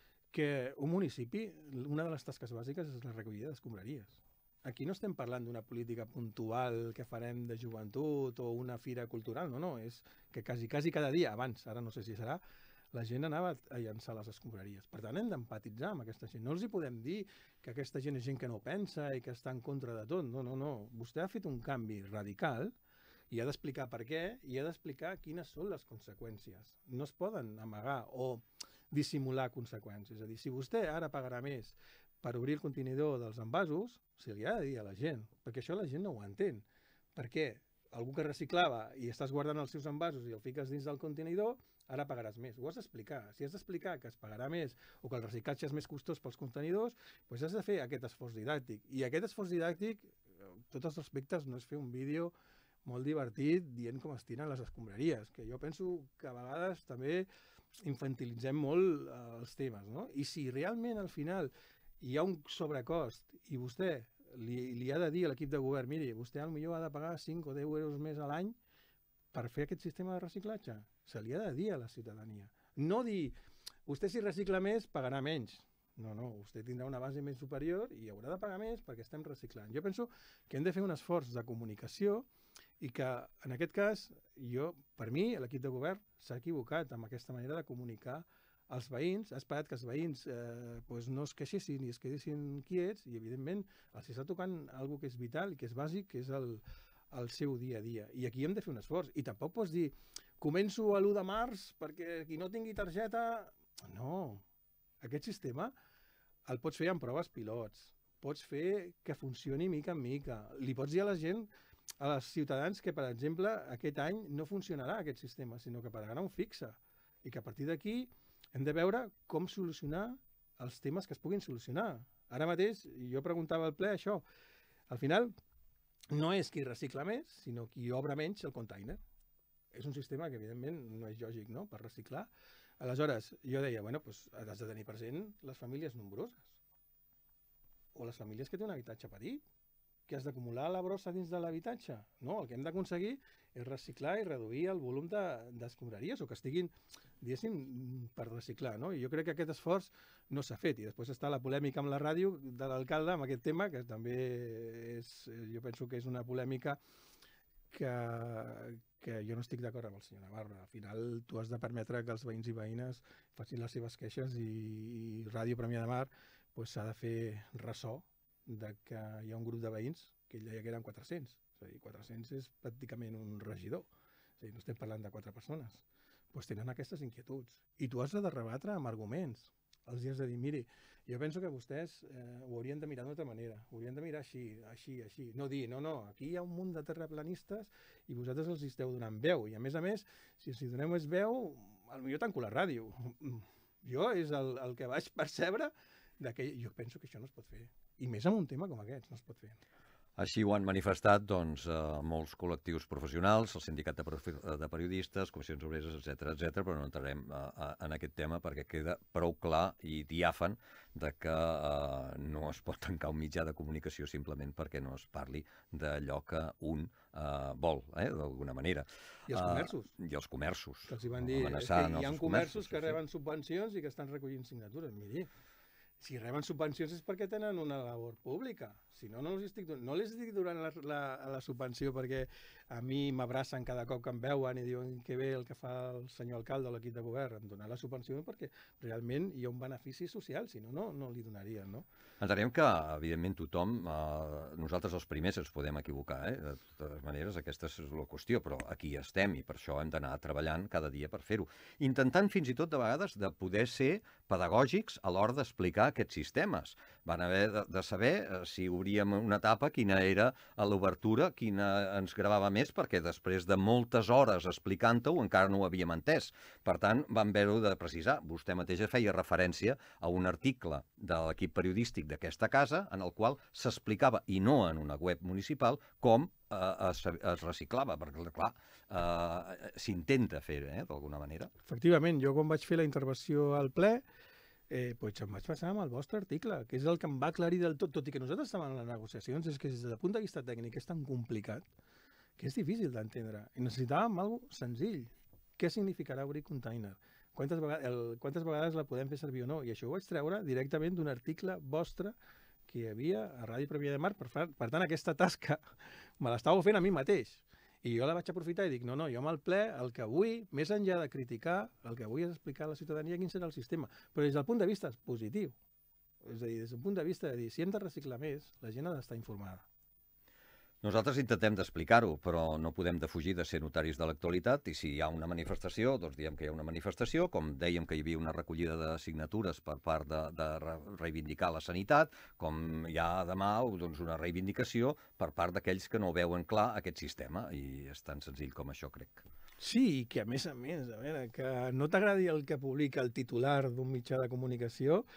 que un municipi, una de les tasques bàsiques és la recollida d'escombraries. Aquí no estem parlant d'una política puntual que farem de joventut o una fira cultural, no, no, és que quasi, quasi cada dia, abans, ara no sé si serà, la gent anava a llançar les escombraries. Per tant, hem d'empatitzar amb aquesta gent. No els hi podem dir que aquesta gent és gent que no pensa i que està en contra de tot. No, no, no. Vostè ha fet un canvi radical i ha d'explicar per què i ha d'explicar quines són les conseqüències. No es poden amagar o dissimular conseqüències. És a dir, si vostè ara pagarà més per obrir el contenidor dels envasos, se li ha de dir a la gent, perquè això la gent no ho entén. Per què? Algú que reciclava i estàs guardant els seus envasos i el fiques dins del contenidor, ara pagaràs més. Ho has d'explicar. Si has d'explicar que es pagarà més o que el reciclatge és més costós pels contenidors, doncs has de fer aquest esforç didàctic. I aquest esforç didàctic, tots els respectes, no és fer un vídeo molt divertit dient com es tiren les escombraries, que jo penso que a vegades també infantilitzem molt eh, els temes, no? I si realment al final hi ha un sobrecost i vostè li, li ha de dir a l'equip de govern, miri, vostè potser ha de pagar cinc o deu euros més a l'any per fer aquest sistema de reciclatge. Se li ha de dir a la ciutadania. No dir, vostè si recicla més pagarà menys. No, no, vostè tindrà una base més superior i haurà de pagar més perquè estem reciclant. Jo penso que hem de fer un esforç de comunicació i que, en aquest cas, jo, per mi, l'equip de govern s'ha equivocat amb aquesta manera de comunicar als veïns, ha esperat que els veïns eh, pues no es queixessin i es quedessin quiets i, evidentment, els està tocant alguna que és vital i que és bàsic, que és el, el seu dia a dia. I aquí hem de fer un esforç. I tampoc pots dir, començo a l'u de març perquè qui no tingui targeta... No, aquest sistema el pots fer amb proves pilots, pots fer que funcioni mica en mica. Li pots dir a la gent, a les ciutadans, que, per exemple, aquest any no funcionarà aquest sistema, sinó que pagaran un fixe. I que a partir d'aquí hem de veure com solucionar els temes que es puguin solucionar. Ara mateix, jo preguntava al ple això, al final no és qui recicla més, sinó qui obre menys el container. És un sistema que, evidentment, no és lògic, no?, per reciclar. Aleshores, jo deia, bueno, doncs has de tenir present les famílies nombroses o les famílies que tenen un habitatge petit, que has d'acumular la brossa dins de l'habitatge. No, el que hem d'aconseguir és reciclar i reduir el volum d'escombraries o que estiguin, diguéssim, per reciclar, no? I jo crec que aquest esforç no s'ha fet. I després està la polèmica amb la ràdio de l'alcalde amb aquest tema, que també és, jo penso que és una polèmica que, que jo no estic d'acord amb el senyor Navarro. Al final tu has de permetre que els veïns i veïnes facin les seves queixes i, i Ràdio Premià de Mar pues, s'ha de fer ressò de que hi ha un grup de veïns que ell deia que eren quatre-cents. És a dir, quatre-cents és pràcticament un regidor. És a dir, no estem parlant de quatre persones. Doncs tenen aquestes inquietuds. I tu has de rebatre amb arguments. Els has de dir, miri, jo penso que vostès eh, ho haurien de mirar d'una altra manera. Ho haurien de mirar així, així, així. No dir, no, no, aquí hi ha un munt de terraplanistes i vosaltres els esteu donant veu. I a més a més, si els donem més veu, potser tanco la ràdio. Jo és el, el que vaig percebre de que jo penso que això no es pot fer. I més amb un tema com aquest, no es pot fer. Així ho han manifestat doncs, eh, molts col·lectius professionals, el sindicat de, de periodistes, comissions obreres, etcètera, etcètera, però no entrarem eh, en aquest tema perquè queda prou clar i diàfan de que eh, no es pot tancar un mitjà de comunicació simplement perquè no es parli d'allò que un eh, vol, eh, d'alguna manera. I els comerços. Uh, I els comerços. Que els hi van dir, és que hi ha comerços que reben subvencions i que estan recollint signatures. Miri, si reben subvencions és perquè tenen una labor pública. Si no, no els estic, no les estic donant la, la, la subvenció perquè a mi m'abracen cada cop que em veuen i diuen que bé el que fa el senyor alcalde o l'equip de govern, em donar la subvenció perquè realment hi ha un benefici social, si no, no, no li donarien, no? Entenem que, evidentment, tothom, eh, nosaltres els primers ens podem equivocar, eh? De totes maneres, aquesta és la qüestió, però aquí estem i per això hem d'anar treballant cada dia per fer-ho. Intentant fins i tot, de vegades, de poder ser pedagògics a l'hora d'explicar aquests sistemes. Van haver de, de saber eh, si obríem una etapa, quina era a l'obertura, quina ens gravava més, perquè després de moltes hores explicant-ho encara no ho havíem entès. Per tant, vam haver-ho de precisar. Vostè mateixa feia referència a un article de l'equip periodístic d'aquesta casa en el qual s'explicava, i no en una web municipal, com eh, es, es reciclava, perquè, clar, eh, s'intenta fer, eh, d'alguna manera. Efectivament, jo quan vaig fer la intervenció al ple, Eh, doncs em vaig passar amb el vostre article, que és el que em va aclarir del tot, tot i que nosaltres estàvem en les negociacions, és que des del punt de vista tècnic és tan complicat que és difícil d'entendre. I necessitàvem alguna cosa senzill. Què significarà obrir container? Quantes vegades, el, quantes vegades la podem fer servir o no? I això ho vaig treure directament d'un article vostre que hi havia a Ràdio Premià de Mar. Per, per tant, aquesta tasca me l'estava fent a mi mateix. I jo la vaig aprofitar i dic, no, no, jo amb el ple el que vull, més enllà de criticar, el que vull és explicar a la ciutadania quin serà el sistema. Però des del punt de vista positiu. És a dir, des del punt de vista de dir, si hem de reciclar més, la gent ha d'estar informada. Nosaltres intentem d'explicar-ho, però no podem defugir de ser notaris de l'actualitat i si hi ha una manifestació, doncs diem que hi ha una manifestació, com dèiem que hi havia una recollida de signatures per part de, de reivindicar la sanitat, com hi ha demà doncs, una reivindicació per part d'aquells que no veuen clar aquest sistema i és tan senzill com això, crec. Sí, i que a més a més, a veure, que no t'agradi el que publica el titular d'un mitjà de comunicació,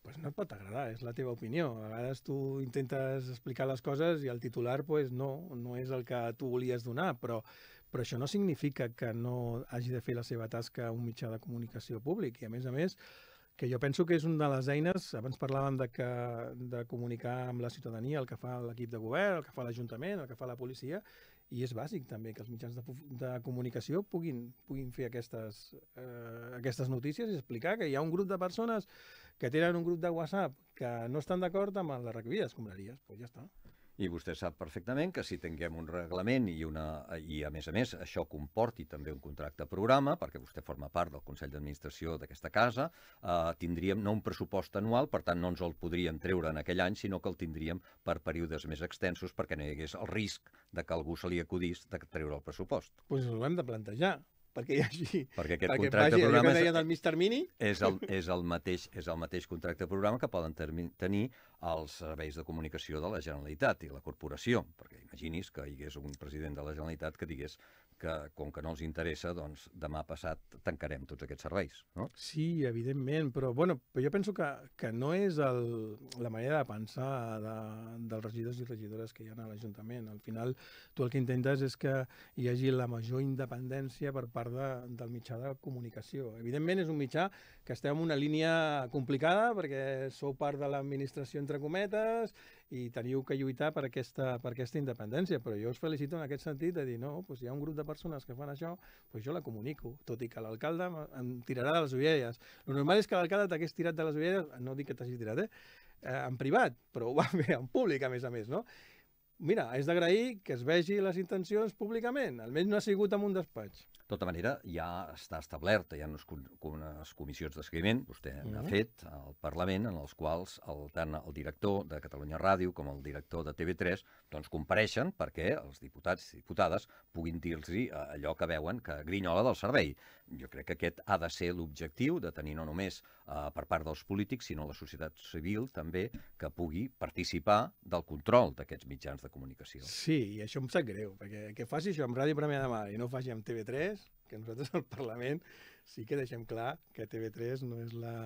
pues no et pot agradar, és la teva opinió. A vegades tu intentes explicar les coses i el titular pues, no, no és el que tu volies donar, però, però això no significa que no hagi de fer la seva tasca un mitjà de comunicació públic. I a més a més, que jo penso que és una de les eines, abans parlàvem de, que, de comunicar amb la ciutadania, el que fa l'equip de govern, el que fa l'Ajuntament, el que fa la policia, i és bàsic també que els mitjans de, de comunicació puguin, puguin fer aquestes, eh, aquestes notícies i explicar que hi ha un grup de persones que tenen un grup de WhatsApp que no estan d'acord amb la recollida d'escombraries. Doncs pues ja està. I vostè sap perfectament que si tinguem un reglament i, una, i a més a més, això comporti també un contracte programa, perquè vostè forma part del Consell d'Administració d'aquesta casa, eh, tindríem no un pressupost anual, per tant no ens el podríem treure en aquell any, sinó que el tindríem per períodes més extensos perquè no hi hagués el risc de que algú se li acudís de treure el pressupost. Doncs pues ho hem de plantejar, perquè hi hagi... Perquè aquest perquè contracte vagi, programa que deien del mig termini... és, el, és, el mateix, és el mateix contracte programa que poden tenir els serveis de comunicació de la Generalitat i la corporació, perquè imagini's que hi hagués un president de la Generalitat que digués que, com que no els interessa, doncs demà passat tancarem tots aquests serveis, no? Sí, evidentment, però, bueno, però jo penso que, que no és el, la manera de pensar de, dels regidors i regidores que hi ha a l'Ajuntament. Al final, tu el que intentes és que hi hagi la major independència per part de, del mitjà de comunicació. Evidentment, és un mitjà que estem en una línia complicada perquè sou part de l'administració, entre cometes, i teniu que lluitar per aquesta, per aquesta independència, però jo us felicito en aquest sentit de dir, no, doncs hi ha un grup de persones que fan això, doncs jo la comunico, tot i que l'alcalde em tirarà de les orelles. El normal és que l'alcalde t'hagués tirat de les orelles, no dic que t'hagi tirat, eh? eh, en privat, però ho va fer en públic, a més a més, no? Mira, és d'agrair que es vegi les intencions públicament, almenys no ha sigut en un despatx. De tota manera, ja està establerta, hi ha unes, unes comissions de seguiment, vostè n'ha Mm-hmm. fet al Parlament, en els quals el, tant el director de Catalunya Ràdio com el director de T V tres doncs, compareixen perquè els diputats i diputades puguin dir-los allò que veuen que grinyola del servei. Jo crec que aquest ha de ser l'objectiu de tenir no només eh, per part dels polítics, sinó la societat civil també, que pugui participar del control d'aquests mitjans de comunicació. Sí, i això em sap greu, perquè que faci això amb Ràdio Premià de Mar i no ho faci amb T V tres, que nosaltres al Parlament sí que deixem clar que T V tres no és la,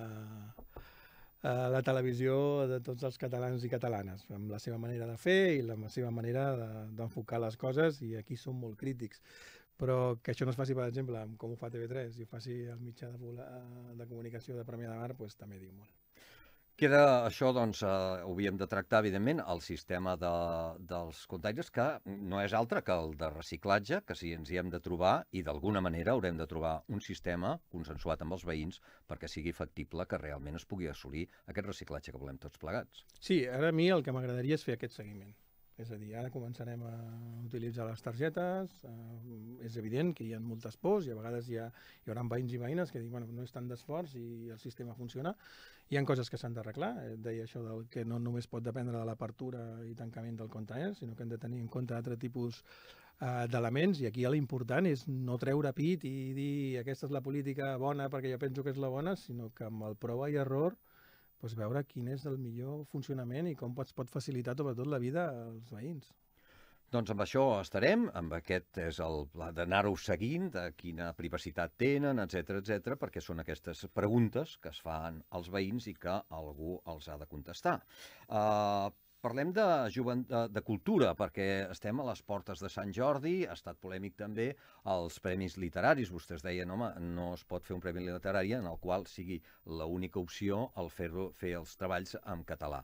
uh, la televisió de tots els catalans i catalanes, amb la seva manera de fer i la seva manera d'enfocar de, les coses, i aquí som molt crítics. Però que això no es faci, per exemple, amb com ho fa T V tres, i ho faci el mitjà de, de comunicació de Premià de Mar, doncs també diu molt. Queda això, doncs, eh, ho havíem de tractar, evidentment, el sistema de, dels containers, que no és altre que el de reciclatge, que si ens hi hem de trobar, i d'alguna manera haurem de trobar un sistema consensuat amb els veïns perquè sigui factible que realment es pugui assolir aquest reciclatge que volem tots plegats. Sí, ara a mi el que m'agradaria és fer aquest seguiment. És a dir, ara començarem a utilitzar les targetes, eh, és evident que hi ha moltes pors i a vegades hi, ha, hi haurà veïns i veïnes que diuen bueno, no és tant d'esforç i el sistema funciona. Hi ha coses que s'han d'arreglar, eh, deia això del que no només pot dependre de l'apertura i tancament del container, sinó que hem de tenir en compte altres tipus eh, d'elements, i aquí l'important és no treure pit i dir aquesta és la política bona perquè jo penso que és la bona, sinó que amb el prova i error doncs veure quin és el millor funcionament i com es pot facilitar sobretot la vida als veïns. Doncs amb això estarem, amb aquest és el pla d'anar-ho seguint, de quina privacitat tenen, etcètera, etcètera, perquè són aquestes preguntes que es fan als veïns i que algú els ha de contestar. Uh, Parlem de, jovent... de, de cultura, perquè estem a les portes de Sant Jordi, ha estat polèmic també els premis literaris. Vostès deien, home, no es pot fer un premi literari en el qual sigui l'única opció el fer, fer els treballs en català.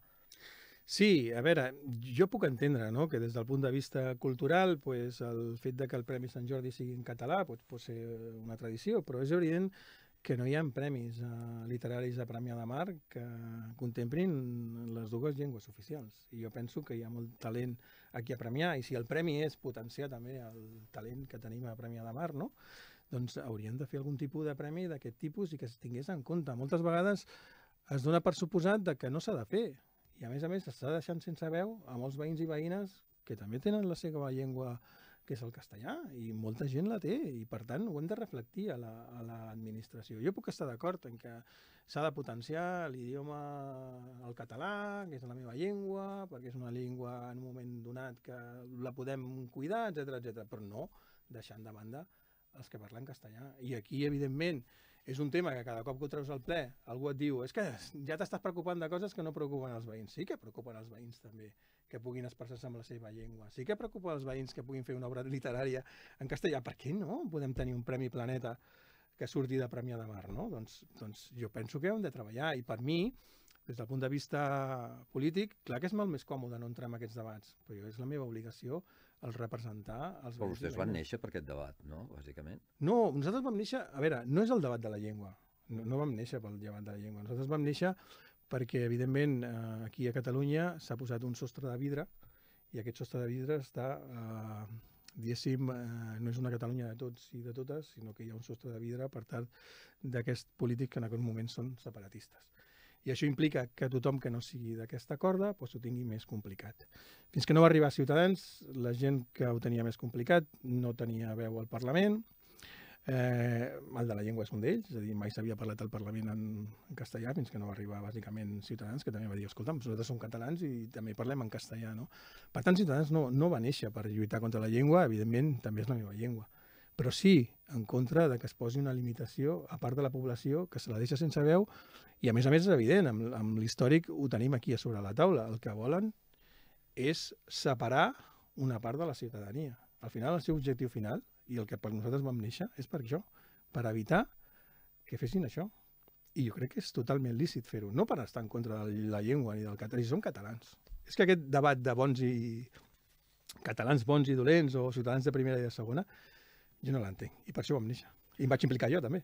Sí, a veure, jo puc entendre no? que des del punt de vista cultural pues, el fet de que el Premi Sant Jordi sigui en català pues, pot ser una tradició, però és evident que no hi ha premis eh, literaris a Premià de Mar que contemplin les dues llengües oficials. I jo penso que hi ha molt talent aquí a Premià, i si el premi és potenciar també el talent que tenim a Premià de Mar, no? doncs hauríem de fer algun tipus de premi d'aquest tipus i que es tingués en compte. Moltes vegades es dona per suposat de que no s'ha de fer, i a més a més s'està deixant sense veu a molts veïns i veïnes que també tenen la seva llengua, que és el castellà, i molta gent la té, i per tant ho hem de reflectir a l'administració. La, jo puc estar d'acord en que s'ha de potenciar l'idioma, el català, que és la meva llengua, perquè és una llengua en un moment donat que la podem cuidar, etcètera, etcètera, però no deixant de banda els que parlen castellà. I aquí, evidentment, és un tema que cada cop que ho treus al ple, algú et diu és que ja t'estàs preocupant de coses que no preocupen els veïns. Sí que preocupen els veïns també, que puguin expressar-se amb la seva llengua. Sí que preocupa els veïns que puguin fer una obra literària en castellà. Per què no podem tenir un Premi Planeta que surti de Premià de Mar, no? Doncs, doncs jo penso que hem de treballar. I per mi, des del punt de vista polític, clar que és molt més còmode no entrar en aquests debats, però és la meva obligació el representar els veïns. Però vostès van néixer per aquest debat, no? Bàsicament. No, nosaltres vam néixer... A veure, no és el debat de la llengua. No, no vam néixer pel debat de la llengua. Nosaltres vam néixer perquè, evidentment, eh, aquí a Catalunya s'ha posat un sostre de vidre i aquest sostre de vidre està... Eh, diguéssim, eh, no és una Catalunya de tots i de totes, sinó que hi ha un sostre de vidre per part d'aquests polítics que en aquest moment són separatistes. I això implica que tothom que no sigui d'aquesta corda doncs ho tingui més complicat. Fins que no va arribar a Ciutadans, la gent que ho tenia més complicat no tenia veu al Parlament. Eh, el de la llengua és un d'ells, és a dir, mai s'havia parlat al Parlament en, en castellà fins que no va arribar bàsicament Ciutadans, que també va dir, escolta, nosaltres som catalans i també parlem en castellà, no? Per tant, Ciutadans no, no va néixer per lluitar contra la llengua, evidentment també és la meva llengua, però sí en contra de que es posi una limitació a part de la població que se la deixa sense veu i a més a més és evident, amb, amb l'històric ho tenim aquí a sobre la taula, el que volen és separar una part de la ciutadania. Al final, el seu objectiu final i el que per nosaltres vam néixer és per això, per evitar que fessin això. I jo crec que és totalment lícit fer-ho, no per estar en contra de la llengua ni del català, si som catalans. És que aquest debat de bons i catalans bons i dolents o ciutadans de primera i de segona, jo no l'entenc, i per això vam néixer. I em vaig implicar jo, també.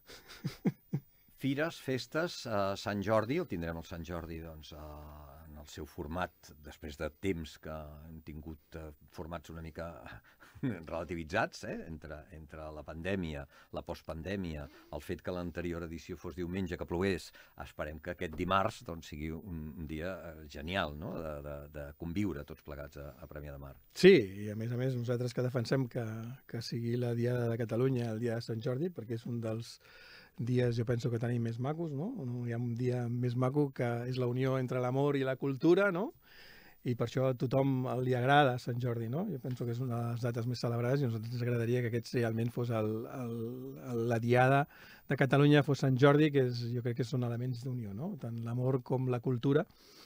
Fires, festes, a Sant Jordi, el tindrem el Sant Jordi doncs, en el seu format, després de temps que hem tingut formats una mica relativitzats, eh? entre, entre la pandèmia, la postpandèmia, el fet que l'anterior edició fos diumenge, que plogués, esperem que aquest dimarts doncs, sigui un, un dia genial, no? de, de, de conviure tots plegats a, a Premià de Mar. Sí, i a més a més nosaltres que defensem que, que sigui la Diada de Catalunya el dia de Sant Jordi, perquè és un dels dies, jo penso que tenim més macos, no? No hi ha un dia més maco que és la unió entre l'amor i la cultura, no? I per això a tothom li agrada Sant Jordi, no? Jo penso que és una de les dates més celebrades i a nosaltres ens agradaria que aquest realment fos el, el, el, la Diada de Catalunya fos Sant Jordi, que és, jo crec que són elements d'unió, no? Tant l'amor com la cultura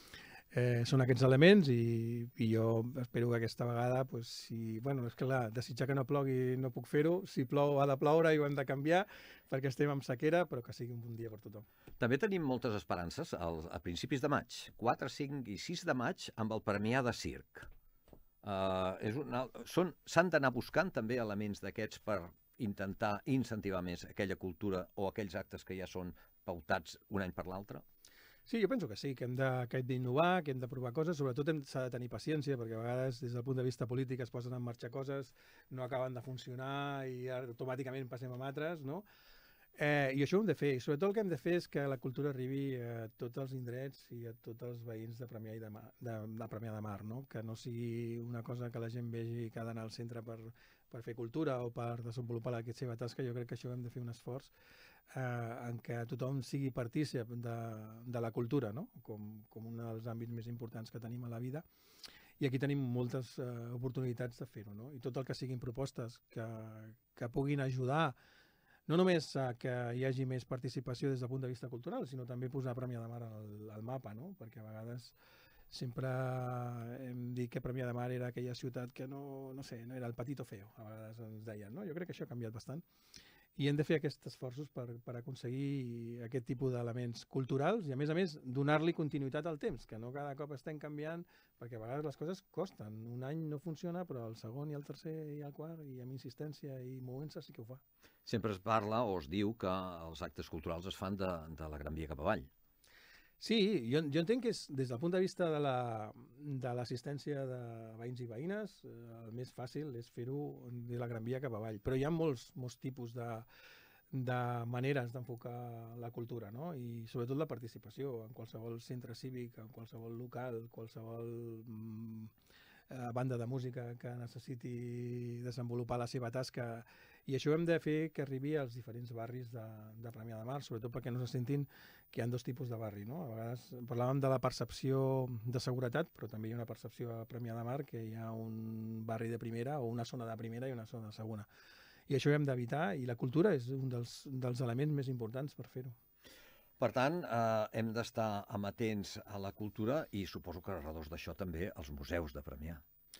eh, són aquests elements i, i jo espero que aquesta vegada, pues, si, bueno, és clar, desitjar que no plogui no puc fer-ho, si plou ha de ploure i ho hem de canviar perquè estem amb sequera, però que sigui un bon dia per tothom. També tenim moltes esperances al, a principis de maig, quatre, cinc i sis de maig, amb el Premià de Circ. Uh, és una, són, s'han d'anar buscant també elements d'aquests per intentar incentivar més aquella cultura o aquells actes que ja són pautats un any per l'altre? Sí, jo penso que sí, que hem de, que hem d'innovar, que hem de provar coses, sobretot s'ha de tenir paciència, perquè a vegades des del punt de vista polític es posen en marxa coses, no acaben de funcionar i automàticament passem a altres, no? Eh, I això ho hem de fer, i sobretot el que hem de fer és que la cultura arribi a tots els indrets i a tots els veïns de Premià, i de, Mar, de, de Premià de Mar, no? Que no sigui una cosa que la gent vegi que ha d'anar al centre per, per fer cultura o per desenvolupar la seva tasca. Jo crec que això hem de fer un esforç eh, en què tothom sigui partícip de, de la cultura, no? com, com un dels àmbits més importants que tenim a la vida. I aquí tenim moltes eh, oportunitats de fer-ho, no? I tot el que siguin propostes que, que puguin ajudar no només a que hi hagi més participació des del punt de vista cultural, sinó també posar Premià de Mar al, al mapa, no? Perquè a vegades sempre hem dit que Premià de Mar era aquella ciutat que no, no sé, no era el petit o feo, a vegades ens deien, no? Jo crec que això ha canviat bastant i hem de fer aquests esforços per, per aconseguir aquest tipus d'elements culturals i a més a més donar-li continuïtat al temps, que no cada cop estem canviant, perquè a vegades les coses costen. Un any no funciona, però el segon i el tercer i el quart, i amb insistència i movent-se sí que ho fa. Sempre es parla o es diu que els actes culturals es fan de, de la Gran Via cap avall. Sí, jo, jo entenc que és, des del punt de vista de l'assistència de, de veïns i veïnes, eh, el més fàcil és fer-ho de la Gran Via cap avall, però hi ha molts, molts tipus de, de maneres d'enfocar la cultura, no? I sobretot la participació en qualsevol centre cívic, en qualsevol local, qualsevol mm, eh, banda de música que necessiti desenvolupar la seva tasca. I això hem de fer que arribi als diferents barris de, de Premià de Mar, sobretot perquè no se sentin que hi ha dos tipus de barri, no? A vegades parlàvem de la percepció de seguretat, però també hi ha una percepció a Premià de Mar que hi ha un barri de primera o una zona de primera i una zona de segona. I això ho hem d'evitar, i la cultura és un dels, dels elements més importants per fer-ho. Per tant, eh, hem d'estar amatents a la cultura i suposo que alrededor d'això també els museus de Premià.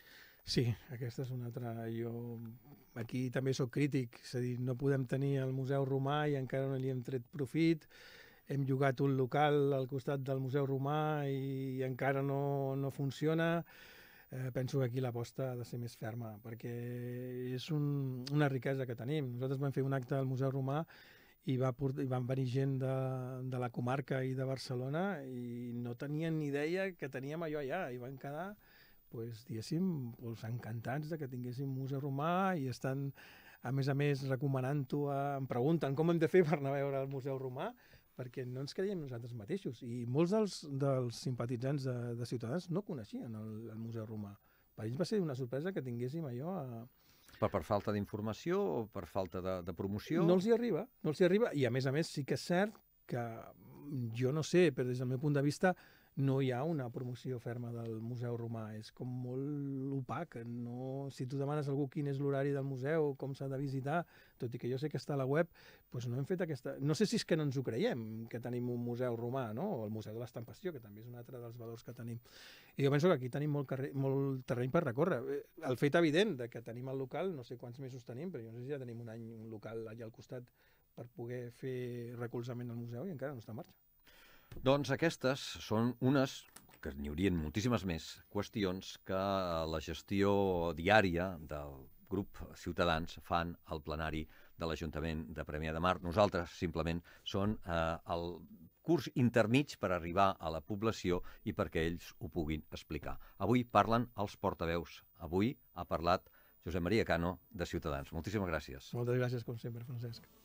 Sí, aquesta és una altra... Jo aquí també sóc crític, és a dir, no podem tenir el Museu Romà i encara no li hem tret profit. Hem llogat un local al costat del Museu Romà i encara no, no funciona. Eh, penso que aquí l'aposta ha de ser més ferma, perquè és un, una riquesa que tenim. Nosaltres vam fer un acte al Museu Romà i va portar, i van venir gent de, de la comarca i de Barcelona i no tenien ni idea que teníem allò allà, i van quedar, pues, diguéssim, pues, encantats de que tinguéssim Museu Romà, i estan, a més a més, recomanant-ho, em pregunten com hem de fer per anar a veure el Museu Romà, perquè no ens creiem nosaltres mateixos, i molts dels, dels simpatitzants de, de Ciutadans no coneixien el, el Museu Romà. Per ells va ser una sorpresa que tinguéssim allò a... Per, per falta d'informació o per falta de, de promoció? No els hi arriba, no els hi arriba, i a més a més sí que és cert que jo no sé, però des del meu punt de vista no hi ha una promoció ferma del Museu Romà, és com molt opac. No... Si tu demanes a algú quin és l'horari del museu, com s'ha de visitar, tot i que jo sé que està a la web, doncs no hem fet aquesta... No sé si és que no ens ho creiem, que tenim un museu romà, no? O el Museu de l'Estampació, que també és un altre dels valors que tenim. I jo penso que aquí tenim molt, carrer, molt terreny per recórrer. El fet evident de que tenim el local, no sé quants mesos tenim, però jo no sé si ja tenim un any un local allà al costat per poder fer recolzament al museu, i encara no està en marxa. Doncs aquestes són unes, que n'hi haurien moltíssimes més, qüestions que la gestió diària del grup Ciutadans fan al plenari de l'Ajuntament de Premià de Mar. Nosaltres, simplement, són eh, el curs intermig per arribar a la població i perquè ells ho puguin explicar. Avui parlen els portaveus. Avui ha parlat Josep Maria Cano, de Ciutadans. Moltíssimes gràcies. Moltes gràcies, com sempre, Francesc.